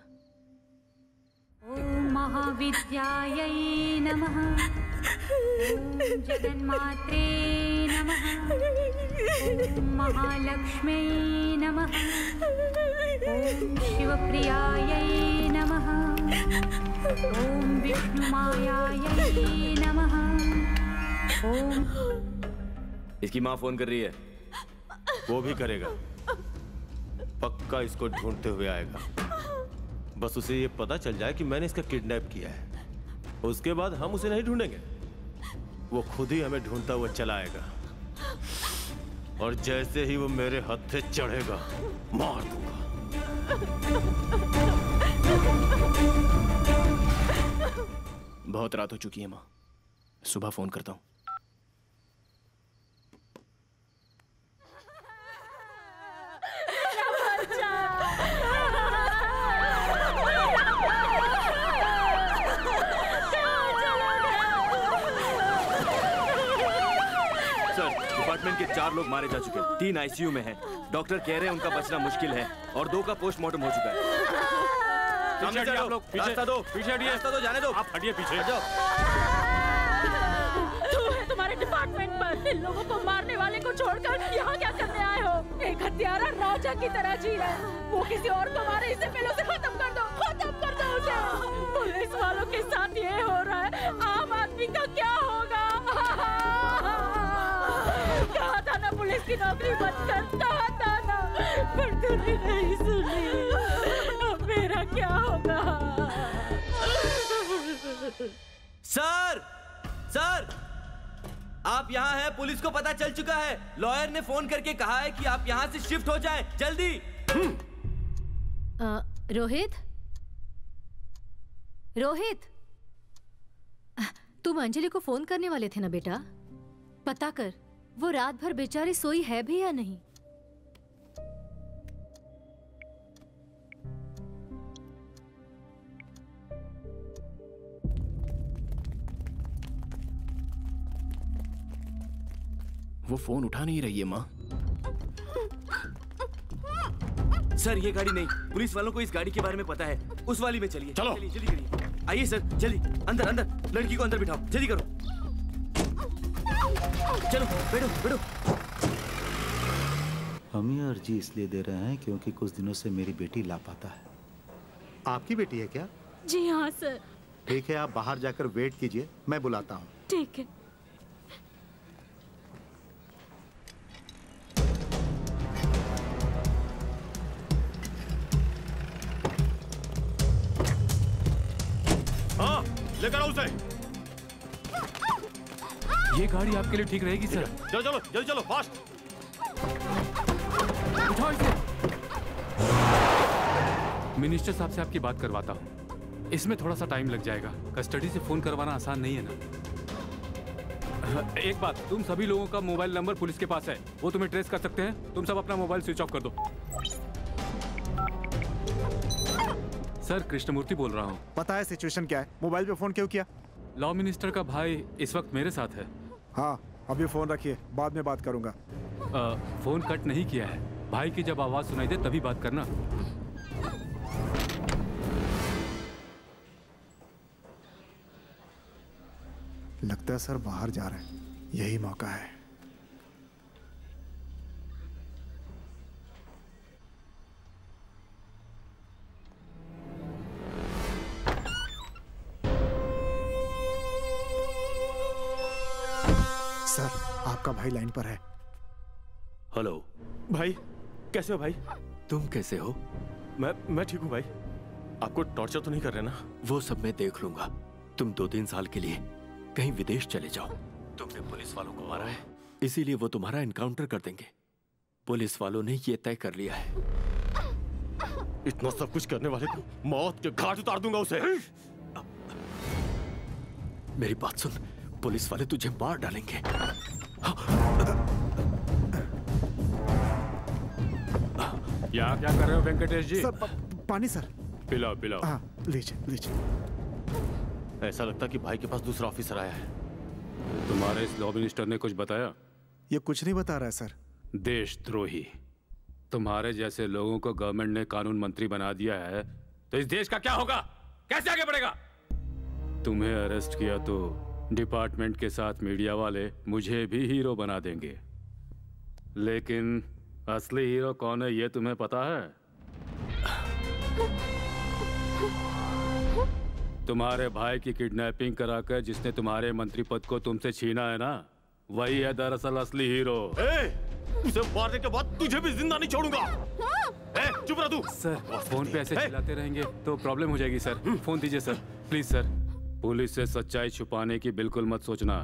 [SPEAKER 9] ओम महाविद्यायै नमः। ओम जगन्मात्रे नमः। ओम महालक्ष्म्यै नमः। ओम शिवप्रियायै नमः। ओम विष्णुमायायै नमः। ओम।
[SPEAKER 19] इसकी माँ फोन कर रही है।
[SPEAKER 17] वो भी करेगा, पक्का इसको ढूंढते हुए आएगा। बस उसे ये पता चल जाए कि मैंने इसका किडनैप किया है, उसके बाद हम उसे नहीं ढूंढेंगे, वो खुद ही हमें ढूंढता हुआ चला आएगा। और जैसे ही वो मेरे हत्थे चढ़ेगा मार दूंगा।
[SPEAKER 1] बहुत रात हो चुकी है माँ, सुबह फोन करता हूँ।
[SPEAKER 19] डिपार्टमेंट के चार लोग मारे जा चुके हैं, तीन आईसीयू में हैं। डॉक्टर कह रहे हैं उनका बचना मुश्किल है और दो का पोस्टमार्टम हो चुका है।
[SPEAKER 17] पीछे हटिए आप लोग,
[SPEAKER 19] रास्ता दो,
[SPEAKER 17] पीछे हटिए,
[SPEAKER 19] रास्ता दो, जाने दो।
[SPEAKER 17] आप हटिए पीछे।
[SPEAKER 14] तू है तुम्हारे डिपार्टमेंट पर, इन लोगों को मारने वाले को छोड़कर यहाँ क्या करने आए हो? एक हत्यारा राजा की तरह जी रहा है, वो किसी और को मारे, इसे पहले उसे खत्म कर दो, खत्म कर दो उसे। पुलिस वालों के साथ ये हो रहा है, आम आदमी का क्या होगा? कहा था ना पुलिस की नौकरी मत कर, कहा था ना, पर तूने नहीं सुनी। अब मेरा क्या होगा?
[SPEAKER 19] सर, सर, आप यहाँ हैं, पुलिस को पता चल चुका है। लॉयर ने फोन करके कहा है कि आप यहाँ से शिफ्ट हो जाएं, जल्दी।
[SPEAKER 11] आ, रोहित, रोहित, तुम अंजलि को फोन करने वाले थे ना बेटा? पता कर वो रात भर बेचारी सोई है भी या नहीं।
[SPEAKER 1] वो फोन उठा नहीं रही है माँ।
[SPEAKER 19] सर ये गाड़ी नहीं, पुलिस वालों को इस गाड़ी के बारे में पता है। उस वाली में चलिए।
[SPEAKER 3] चलो
[SPEAKER 19] चलिए जल्दी करिए। आइए सर जल्दी, अंदर अंदर, लड़की को अंदर बिठाओ, जल्दी करो। चलो बैठो बैठो।
[SPEAKER 18] हम ये अर्जी इसलिए दे रहे हैं क्योंकि कुछ दिनों से मेरी बेटी लापता है। आपकी बेटी है क्या?
[SPEAKER 11] जी हाँ सर।
[SPEAKER 18] ठीक है, आप बाहर जाकर वेट कीजिए, मैं बुलाता हूँ।
[SPEAKER 11] ठीक है।
[SPEAKER 3] हाँ, लेकर आओ उसे।
[SPEAKER 15] ये गाड़ी आपके लिए ठीक रहेगी सर।
[SPEAKER 3] चलो चलो जल्दी चलो, फास्ट।
[SPEAKER 15] उठाओ इसे। मिनिस्टर साहब से आपकी बात करवाता हूँ। इसमें थोड़ा सा टाइम लग जाएगा, कस्टडी से फोन करवाना आसान नहीं है ना। एक बात, तुम सभी लोगों का मोबाइल नंबर पुलिस के पास है, वो तुम्हें ट्रेस कर सकते हैं। तुम सब अपना मोबाइल स्विच ऑफ कर दो। सर कृष्णमूर्ति बोल रहा हूँ।
[SPEAKER 5] पता है सिचुएशन क्या है? मोबाइल पे फोन क्यों किया?
[SPEAKER 15] लॉ मिनिस्टर का भाई इस वक्त मेरे साथ है।
[SPEAKER 5] हाँ, अभी फोन रखिए, बाद में बात करूंगा।
[SPEAKER 15] आ, फोन कट नहीं किया है, भाई की जब आवाज सुनाई दे तभी बात करना।
[SPEAKER 5] लगता है सर बाहर जा रहे हैं, यही मौका है। सर आपका भाई लाइन पर है।
[SPEAKER 3] हेलो भाई, कैसे हो भाई?
[SPEAKER 19] तुम कैसे हो?
[SPEAKER 3] मैं मैं ठीक हूँ भाई। आपको टॉर्चर तो नहीं कर रहे ना?
[SPEAKER 19] वो सब मैं देख लूंगा। तुम दो तीन साल के लिए कहीं विदेश चले जाओ। तुमने पुलिस वालों को मारा है, इसीलिए वो तुम्हारा एनकाउंटर कर देंगे। पुलिस वालों ने ये तय कर लिया है।
[SPEAKER 3] इतना सब कुछ करने वाले को मौत के घाट उतार दूंगा उसे।
[SPEAKER 19] मेरी बात सुन, पुलिस वाले तुझे मार डालेंगे।
[SPEAKER 15] यहाँ क्या कर रहे हो वेंकटेश जी?
[SPEAKER 5] सर प, पानी सर।
[SPEAKER 15] पिलाओ पिलाओ।
[SPEAKER 5] हाँ लीजिए लीजिए।
[SPEAKER 3] ऐसा लगता कि भाई के पास दूसरा ऑफिसर आया है।
[SPEAKER 15] तुम्हारे इस लॉ मिनिस्टर ने कुछ बताया?
[SPEAKER 5] ये कुछ नहीं बता रहा है सर।
[SPEAKER 15] देशद्रोही। तुम्हारे जैसे लोगों को गवर्नमेंट ने कानून मंत्री बना दिया है, तो इस देश का क्या होगा? कैसे आगे बढ़ेगा? तुम्हें अरेस्ट किया तो डिपार्टमेंट के साथ मीडिया वाले मुझे भी हीरो बना देंगे, लेकिन असली हीरो कौन है ये तुम्हें पता है? तुम्हारे भाई की किडनैपिंग कराकर जिसने तुम्हारे मंत्री पद को तुमसे छीना है ना, वही है दरअसल असली हीरो।
[SPEAKER 3] ए, उसे मारने के बाद तुझे भी जिंदा नहीं छोड़ूंगा। ए, चुप रह तू।
[SPEAKER 15] सर फोन पे ऐसे चिल्लाते रहेंगे तो प्रॉब्लम हो जाएगी सर। फोन दीजिए सर, प्लीज सर। पुलिस से सच्चाई छुपाने की बिल्कुल मत सोचना।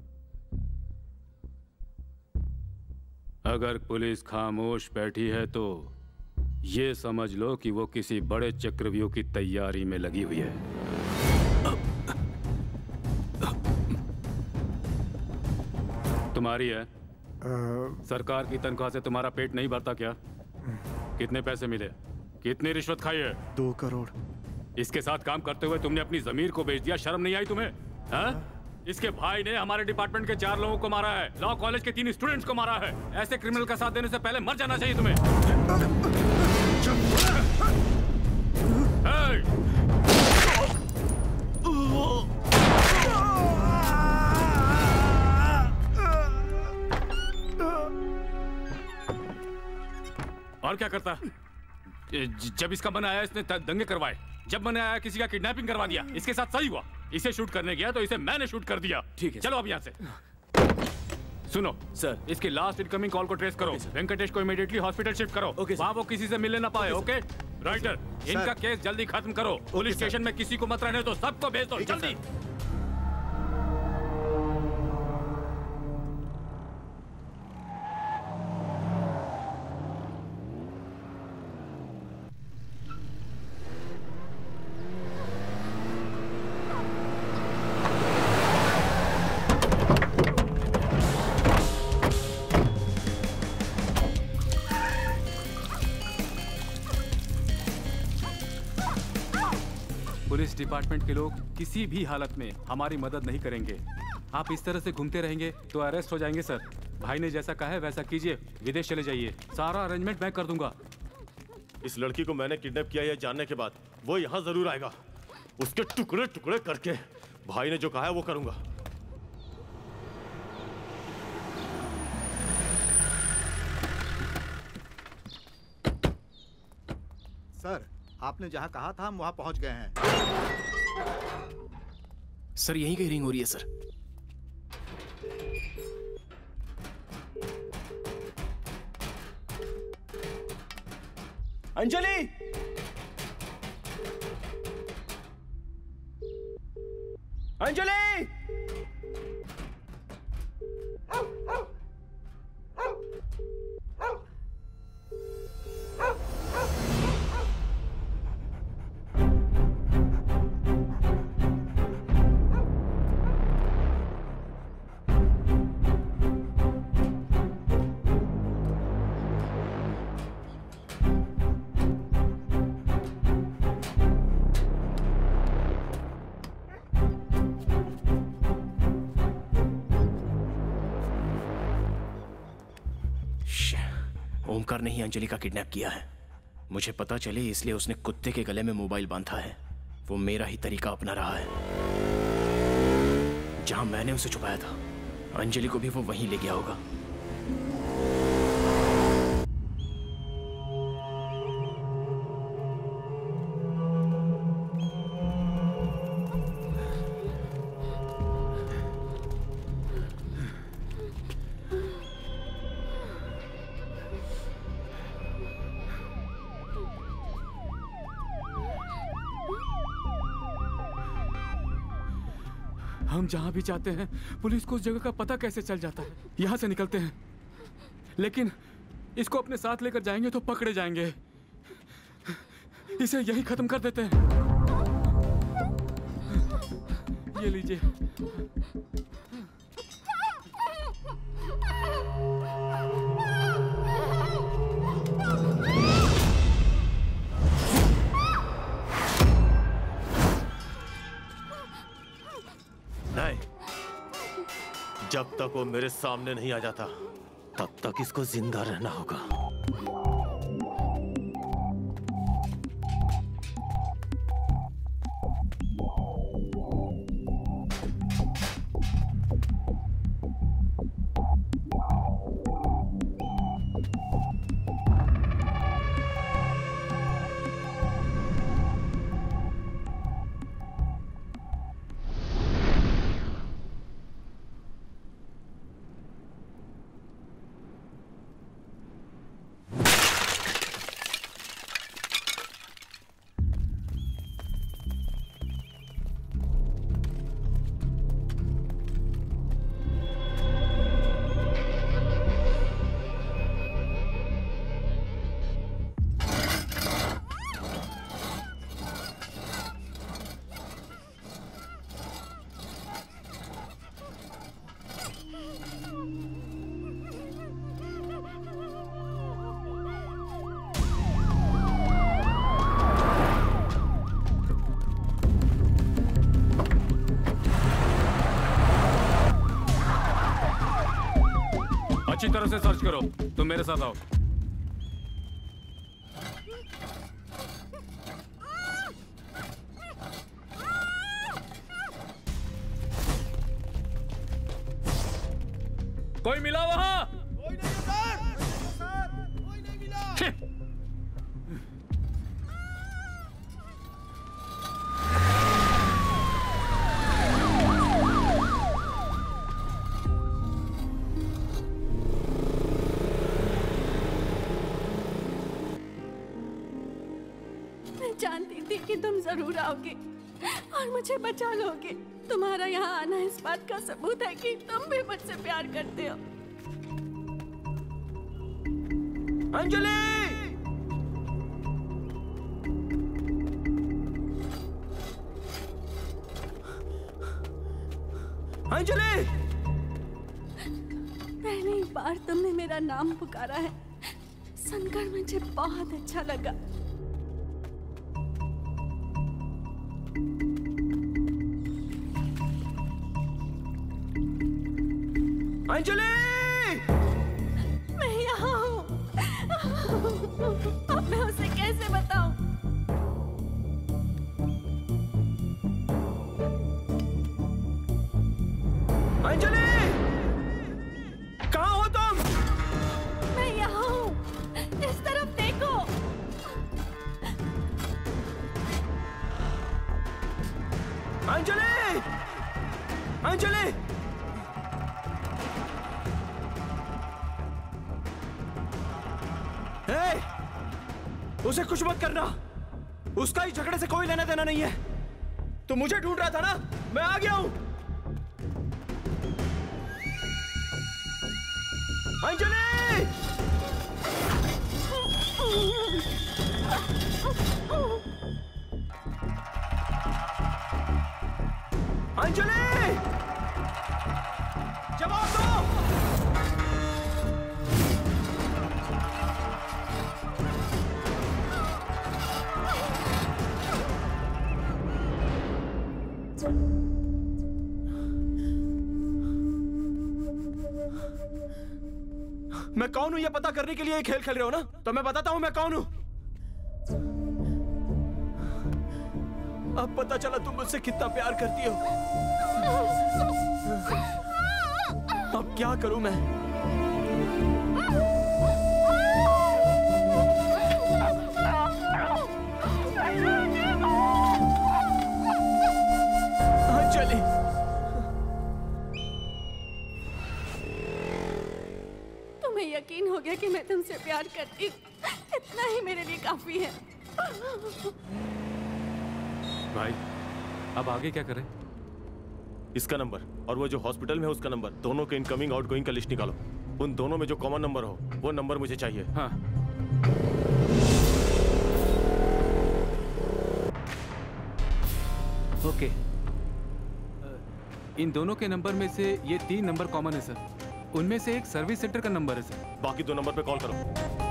[SPEAKER 15] अगर पुलिस खामोश बैठी है तो ये समझ लो कि वो किसी बड़े चक्रव्यूह की तैयारी में लगी हुई है। तुम्हारी है?
[SPEAKER 5] आ...
[SPEAKER 15] सरकार की तनख्वाह से तुम्हारा पेट नहीं भरता क्या? कितने पैसे मिले? कितनी रिश्वत खाई है?
[SPEAKER 5] दो करोड़।
[SPEAKER 15] इसके साथ काम करते हुए तुमने अपनी जमीर को बेच दिया। शर्म नहीं आई तुम्हें? हा? इसके भाई ने हमारे डिपार्टमेंट के चार लोगों को मारा है, लॉ कॉलेज के तीन स्टूडेंट्स को मारा है। ऐसे क्रिमिनल का साथ देने से पहले मर जाना चाहिए तुम्हें। और क्या करता? जब इसका मन आया इसने दंगे करवाए, जब मन आया किसी का किडनैपिंग करवा दिया। इसके साथ सही हुआ, इसे शूट करने गया तो इसे मैंने शूट कर दिया।
[SPEAKER 19] ठीक है,
[SPEAKER 15] चलो अब यहाँ से। सुनो सर, इसकी लास्ट इनकमिंग कॉल को ट्रेस करो। वेंकटेश को इमीडिएटली हॉस्पिटल शिफ्ट करो। वहाँ वो किसी से मिलने ना पाए। ओके राइटर, इनका केस जल्दी खत्म करो। पुलिस स्टेशन में किसी को मत रहने दो, सबको भेज दो जल्दी। पुलिस डिपार्टमेंट के लोग किसी भी हालत में हमारी मदद नहीं करेंगे। आप इस तरह से घूमते रहेंगे तो अरेस्ट हो जाएंगे सर। भाई ने जैसा कहा है वैसा कीजिए, विदेश चले जाइए, सारा अरेंजमेंट मैं कर दूंगा।
[SPEAKER 17] इस लड़की को मैंने किडनैप किया है जानने के बाद वो यहाँ जरूर आएगा। उसके टुकड़े टुकड़े करके भाई ने जो कहा है वो करूंगा।
[SPEAKER 18] सर, आपने जहाँ कहा था हम वहाँ पहुँच गए हैं।
[SPEAKER 1] सर यहीं कहीं रिंग हो रही है सर।
[SPEAKER 19] अंजलि! अंजलि!
[SPEAKER 1] ओमकार ने ही अंजलि का किडनैप किया है। मुझे पता चले इसलिए उसने कुत्ते के गले में मोबाइल बांधा है। वो मेरा ही तरीका अपना रहा है। जहां मैंने उसे छुपाया था अंजलि को भी वो वहीं ले गया होगा।
[SPEAKER 15] हम जहां भी जाते हैं पुलिस को उस जगह का पता कैसे चल जाता है। यहां से निकलते हैं लेकिन इसको अपने साथ लेकर जाएंगे तो पकड़े जाएंगे। इसे यही खत्म कर देते हैं। ये लीजिए।
[SPEAKER 17] नहीं, जब तक वो मेरे सामने नहीं आ जाता तब तक इसको जिंदा रहना होगा।
[SPEAKER 15] अच्छी तरह से सर्च करो। तुम मेरे साथ आओ। कोई मिला वहां?
[SPEAKER 2] कोई नहीं सर। कोई नहीं मिला।
[SPEAKER 12] जानती थी कि तुम जरूर आओगे और मुझे बचा लोगे। तुम्हारा यहाँ आना इस बात का सबूत है कि तुम भी मुझसे प्यार करते हो।
[SPEAKER 19] अंजलि! अंजलि!
[SPEAKER 12] पहली बार तुमने मेरा नाम पुकारा है, सुनकर मुझे बहुत अच्छा लगा।
[SPEAKER 19] अंजलि!
[SPEAKER 11] मैं यहाँ हूँ। अब मैं उसे कैसे बताऊं?
[SPEAKER 7] अंजलि, कहाँ हो तुम?
[SPEAKER 11] मैं यहाँ हूँ, इस तरफ देखो।
[SPEAKER 7] अंजलि, अंजलि, हे, उसे कुछ मत करना। उसका ही झगड़े से कोई लेना देना नहीं है। तू मुझे ढूंढ रहा था ना? मैं आ गया हूं। अंजलि! अंजलि! जवाब दो! मैं कौन हूं ये पता करने के लिए खेल खेल रहे हो ना? तो मैं बताता हूं मैं कौन हूं। अब पता चला तुम मुझसे कितना प्यार करती हो। अब क्या करूं मैं? अंजलि,
[SPEAKER 11] तुम्हें यकीन हो गया कि मैं तुमसे प्यार करती हूँ। इतना ही मेरे लिए काफी है।
[SPEAKER 15] भाई, अब आगे क्या करें?
[SPEAKER 17] इसका नंबर और वो जो हॉस्पिटल में है उसका नंबर, दोनों के इनकमिंग आउटगोइंग का लिस्ट निकालो। उन दोनों में जो कॉमन नंबर हो वो नंबर मुझे चाहिए।
[SPEAKER 15] हाँ। ओके, इन दोनों के नंबर में से ये तीन नंबर कॉमन है सर। उनमें से एक सर्विस सेंटर का नंबर है सर।
[SPEAKER 17] बाकी दो नंबर पे कॉल करो।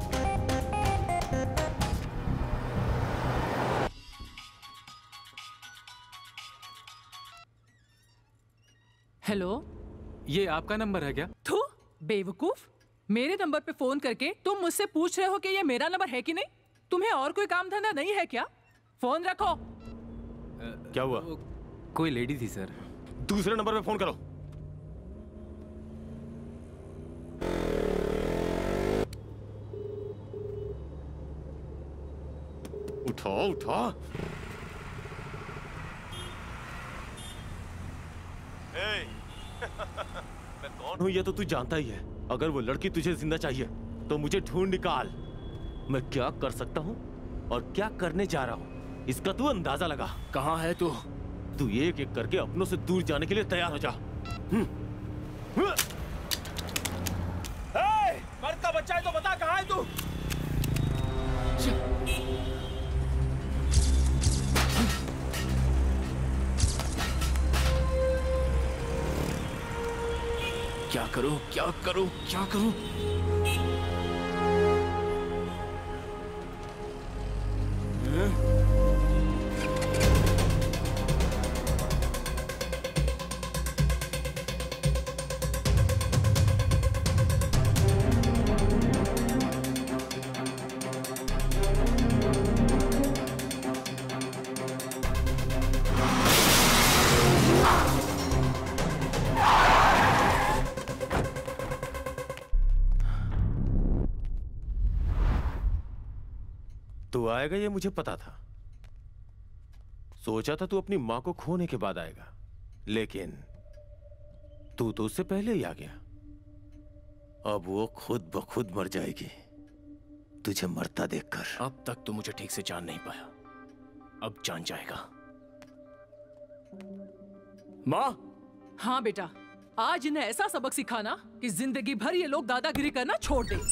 [SPEAKER 14] हेलो,
[SPEAKER 15] ये आपका नंबर है क्या?
[SPEAKER 14] थू, बेवकूफ! मेरे नंबर पे फोन करके तुम मुझसे पूछ रहे हो कि ये मेरा नंबर है कि नहीं? तुम्हें और कोई काम धंधा नहीं है क्या? फोन रखो।
[SPEAKER 17] क्या हुआ?
[SPEAKER 15] कोई लेडी थी सर।
[SPEAKER 17] दूसरे नंबर पे फोन करो। उठा उठा। मैं कौन हूं ये तो तू जानता ही है। अगर वो लड़की तुझे जिंदा चाहिए तो मुझे ढूंढ निकाल। मैं क्या कर सकता हूं और क्या करने जा रहा हूं इसका तू अंदाजा लगा।
[SPEAKER 1] कहां है तू?
[SPEAKER 17] तू एक एक करके अपनों से दूर जाने के लिए तैयार हो जा।
[SPEAKER 7] मर्द का बच्चा है तो बता कहां है तू?
[SPEAKER 1] क्या करूं, क्या करूं, क्या करूं?
[SPEAKER 17] तू आएगा ये मुझे पता था। सोचा था तू अपनी मां को खोने के बाद आएगा, लेकिन तू तो उससे पहले ही आ गया। अब वो खुद ब खुद मर जाएगी तुझे मरता देखकर।
[SPEAKER 1] अब तक तो मुझे ठीक से जान नहीं पाया, अब जान जाएगा। मां!
[SPEAKER 14] हाँ बेटा, आज इन्हें ऐसा सबक सिखाना कि जिंदगी भर ये लोग दादागिरी करना छोड़ दे।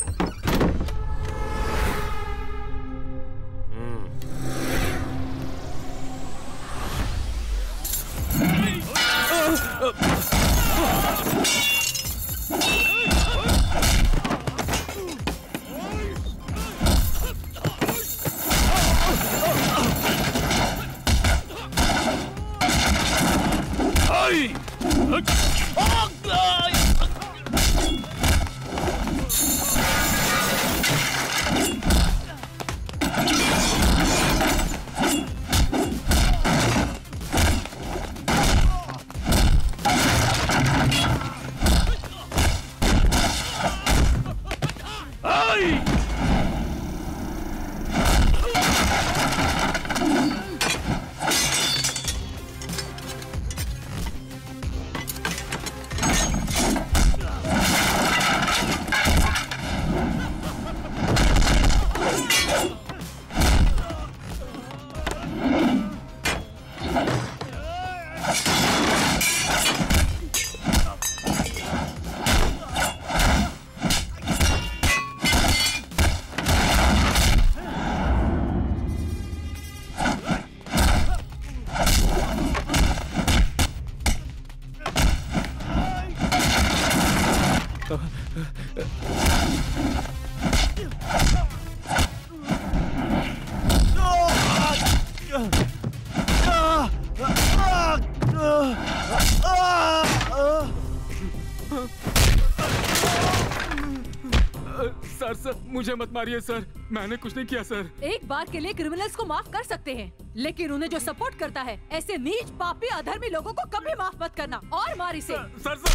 [SPEAKER 15] सर सर मुझे मत मारिए सर, मैंने कुछ नहीं किया सर।
[SPEAKER 14] एक बार के लिए क्रिमिनल्स को माफ कर सकते हैं, लेकिन उन्हें जो सपोर्ट करता है ऐसे नीच पापी अधर्मी लोगों को कभी माफ मत करना और मार इसे।
[SPEAKER 15] सर सर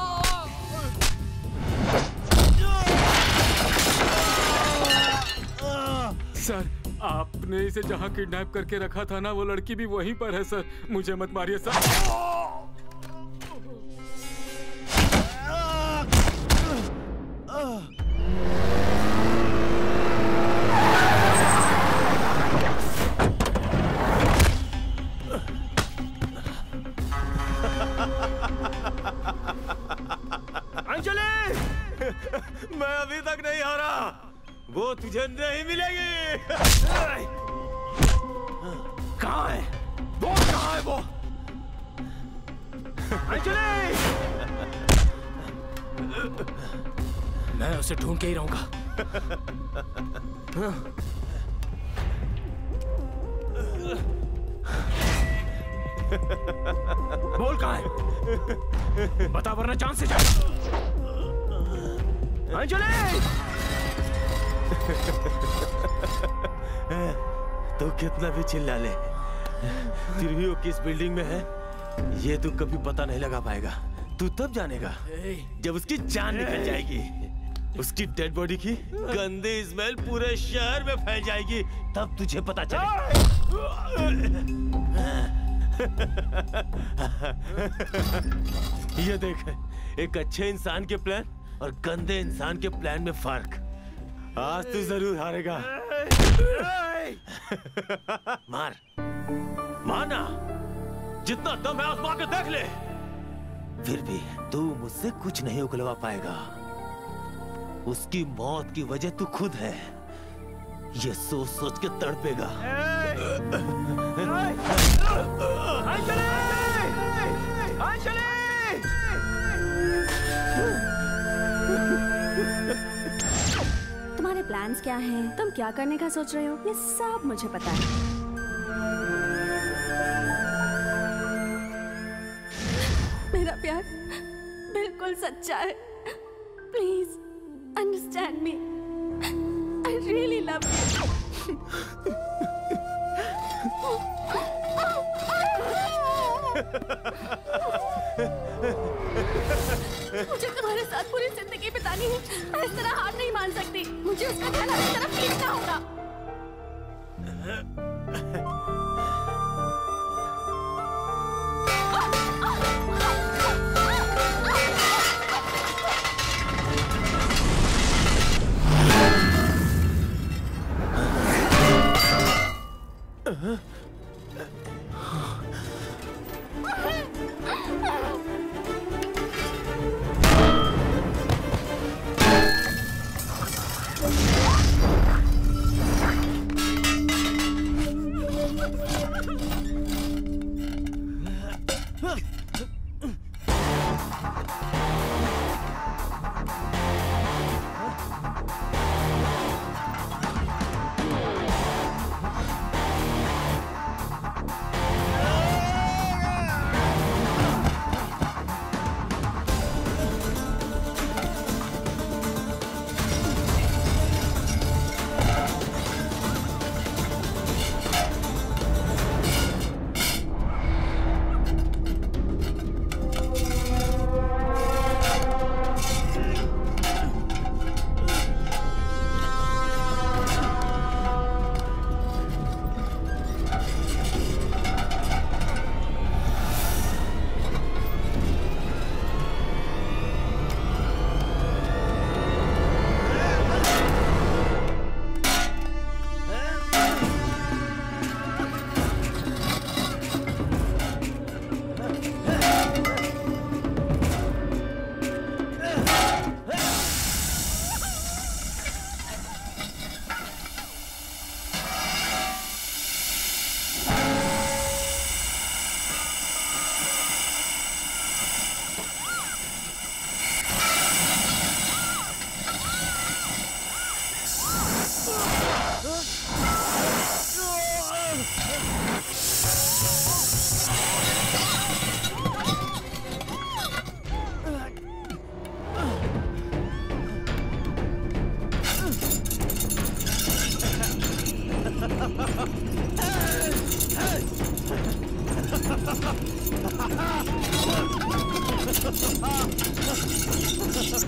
[SPEAKER 15] सर आपने इसे जहाँ किडनैप करके रखा था ना, वो लड़की भी वहीं पर है सर, मुझे मत मारिए सर।
[SPEAKER 17] अंजलि, मैं अभी तक नहीं हारा, वो तुझे नहीं मिलेगी।
[SPEAKER 1] कहाँ है वो? कहाँ है वो?
[SPEAKER 17] अंजलि,
[SPEAKER 1] मैं उसे ढूंढ के ही रहूंगा। बोल कहाँ है? बता वरना जान से जाएगा।
[SPEAKER 17] अंजलि, तो कितना भी चिल्ला ले, फिर भी वो किस बिल्डिंग में है ये तू कभी पता नहीं लगा पाएगा। तू तब जानेगा जब उसकी जान निकल जाएगी, उसकी डेड बॉडी की गंदी स्मेल पूरे शहर में फैल जाएगी, तब तुझे पता चलेगा। ये देख, एक अच्छे इंसान के प्लान और गंदे इंसान के प्लान में फर्क। आज तू जरूर हारेगा। मार मारना, जितना दम है आजमा के देख ले, फिर भी तू मुझसे कुछ नहीं उगलवा पाएगा। उसकी मौत की वजह तू खुद है, ये सोच सोच के तड़पेगा।
[SPEAKER 2] अंजलि! अंजलि!
[SPEAKER 12] तुम्हारे प्लान्स क्या हैं? तुम क्या करने का सोच रहे हो? ये सब मुझे पता है। मेरा प्यार बिल्कुल सच्चा है। Please understand me. I really love you. मुझे तुम्हारे साथ पूरी जिंदगी बितानी है। मैं इस तरह हार नहीं मान सकती। मुझे उसका ध्यान अपनी तरफ खींचना होगा।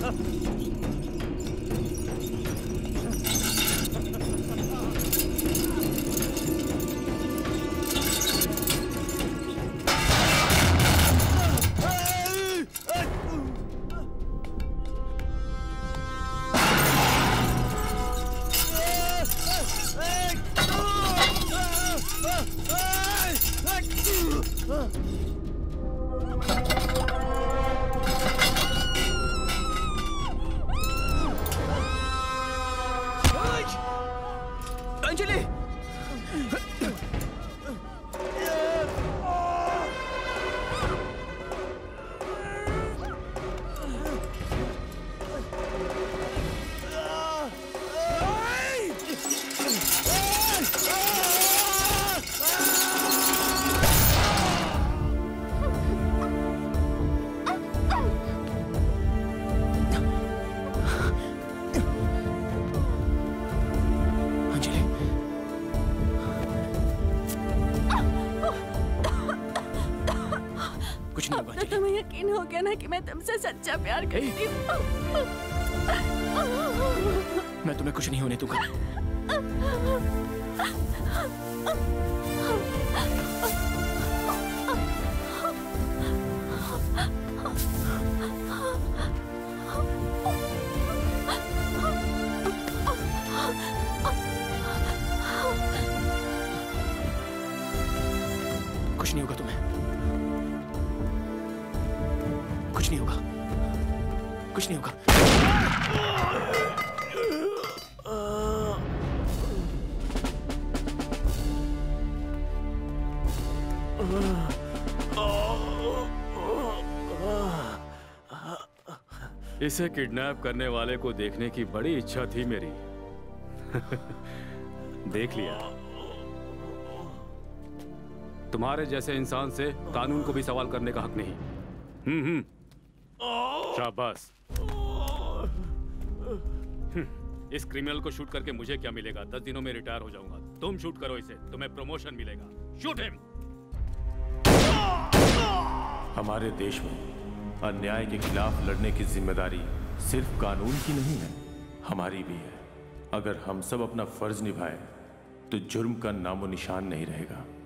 [SPEAKER 7] अंजलि!
[SPEAKER 12] अब तो तुम्हें यकीन हो गया ना कि मैं तुमसे सच्चा प्यार करती हूँ।
[SPEAKER 1] मैं तुम्हें कुछ नहीं होने दूंगा। कुछ नहीं होगा तुम्हें, कुछ नहीं होगा, कुछ नहीं होगा।
[SPEAKER 15] इसे किडनैप करने वाले को देखने की बड़ी इच्छा थी मेरी। देख लिया। तुम्हारे जैसे इंसान से कानून को भी सवाल करने का हक नहीं। हम्म हम्म शाबाश। इस क्रिमिनल को शूट करके मुझे क्या मिलेगा? दस दिनों में रिटायर हो जाऊंगा। तुम शूट करो इसे, तुम्हें प्रमोशन मिलेगा। Shoot him.
[SPEAKER 17] हमारे देश में अन्याय के खिलाफ लड़ने की जिम्मेदारी सिर्फ कानून की नहीं है, हमारी भी है। अगर हम सब अपना फर्ज निभाएं, तो जुर्म का नामो निशान नहीं रहेगा।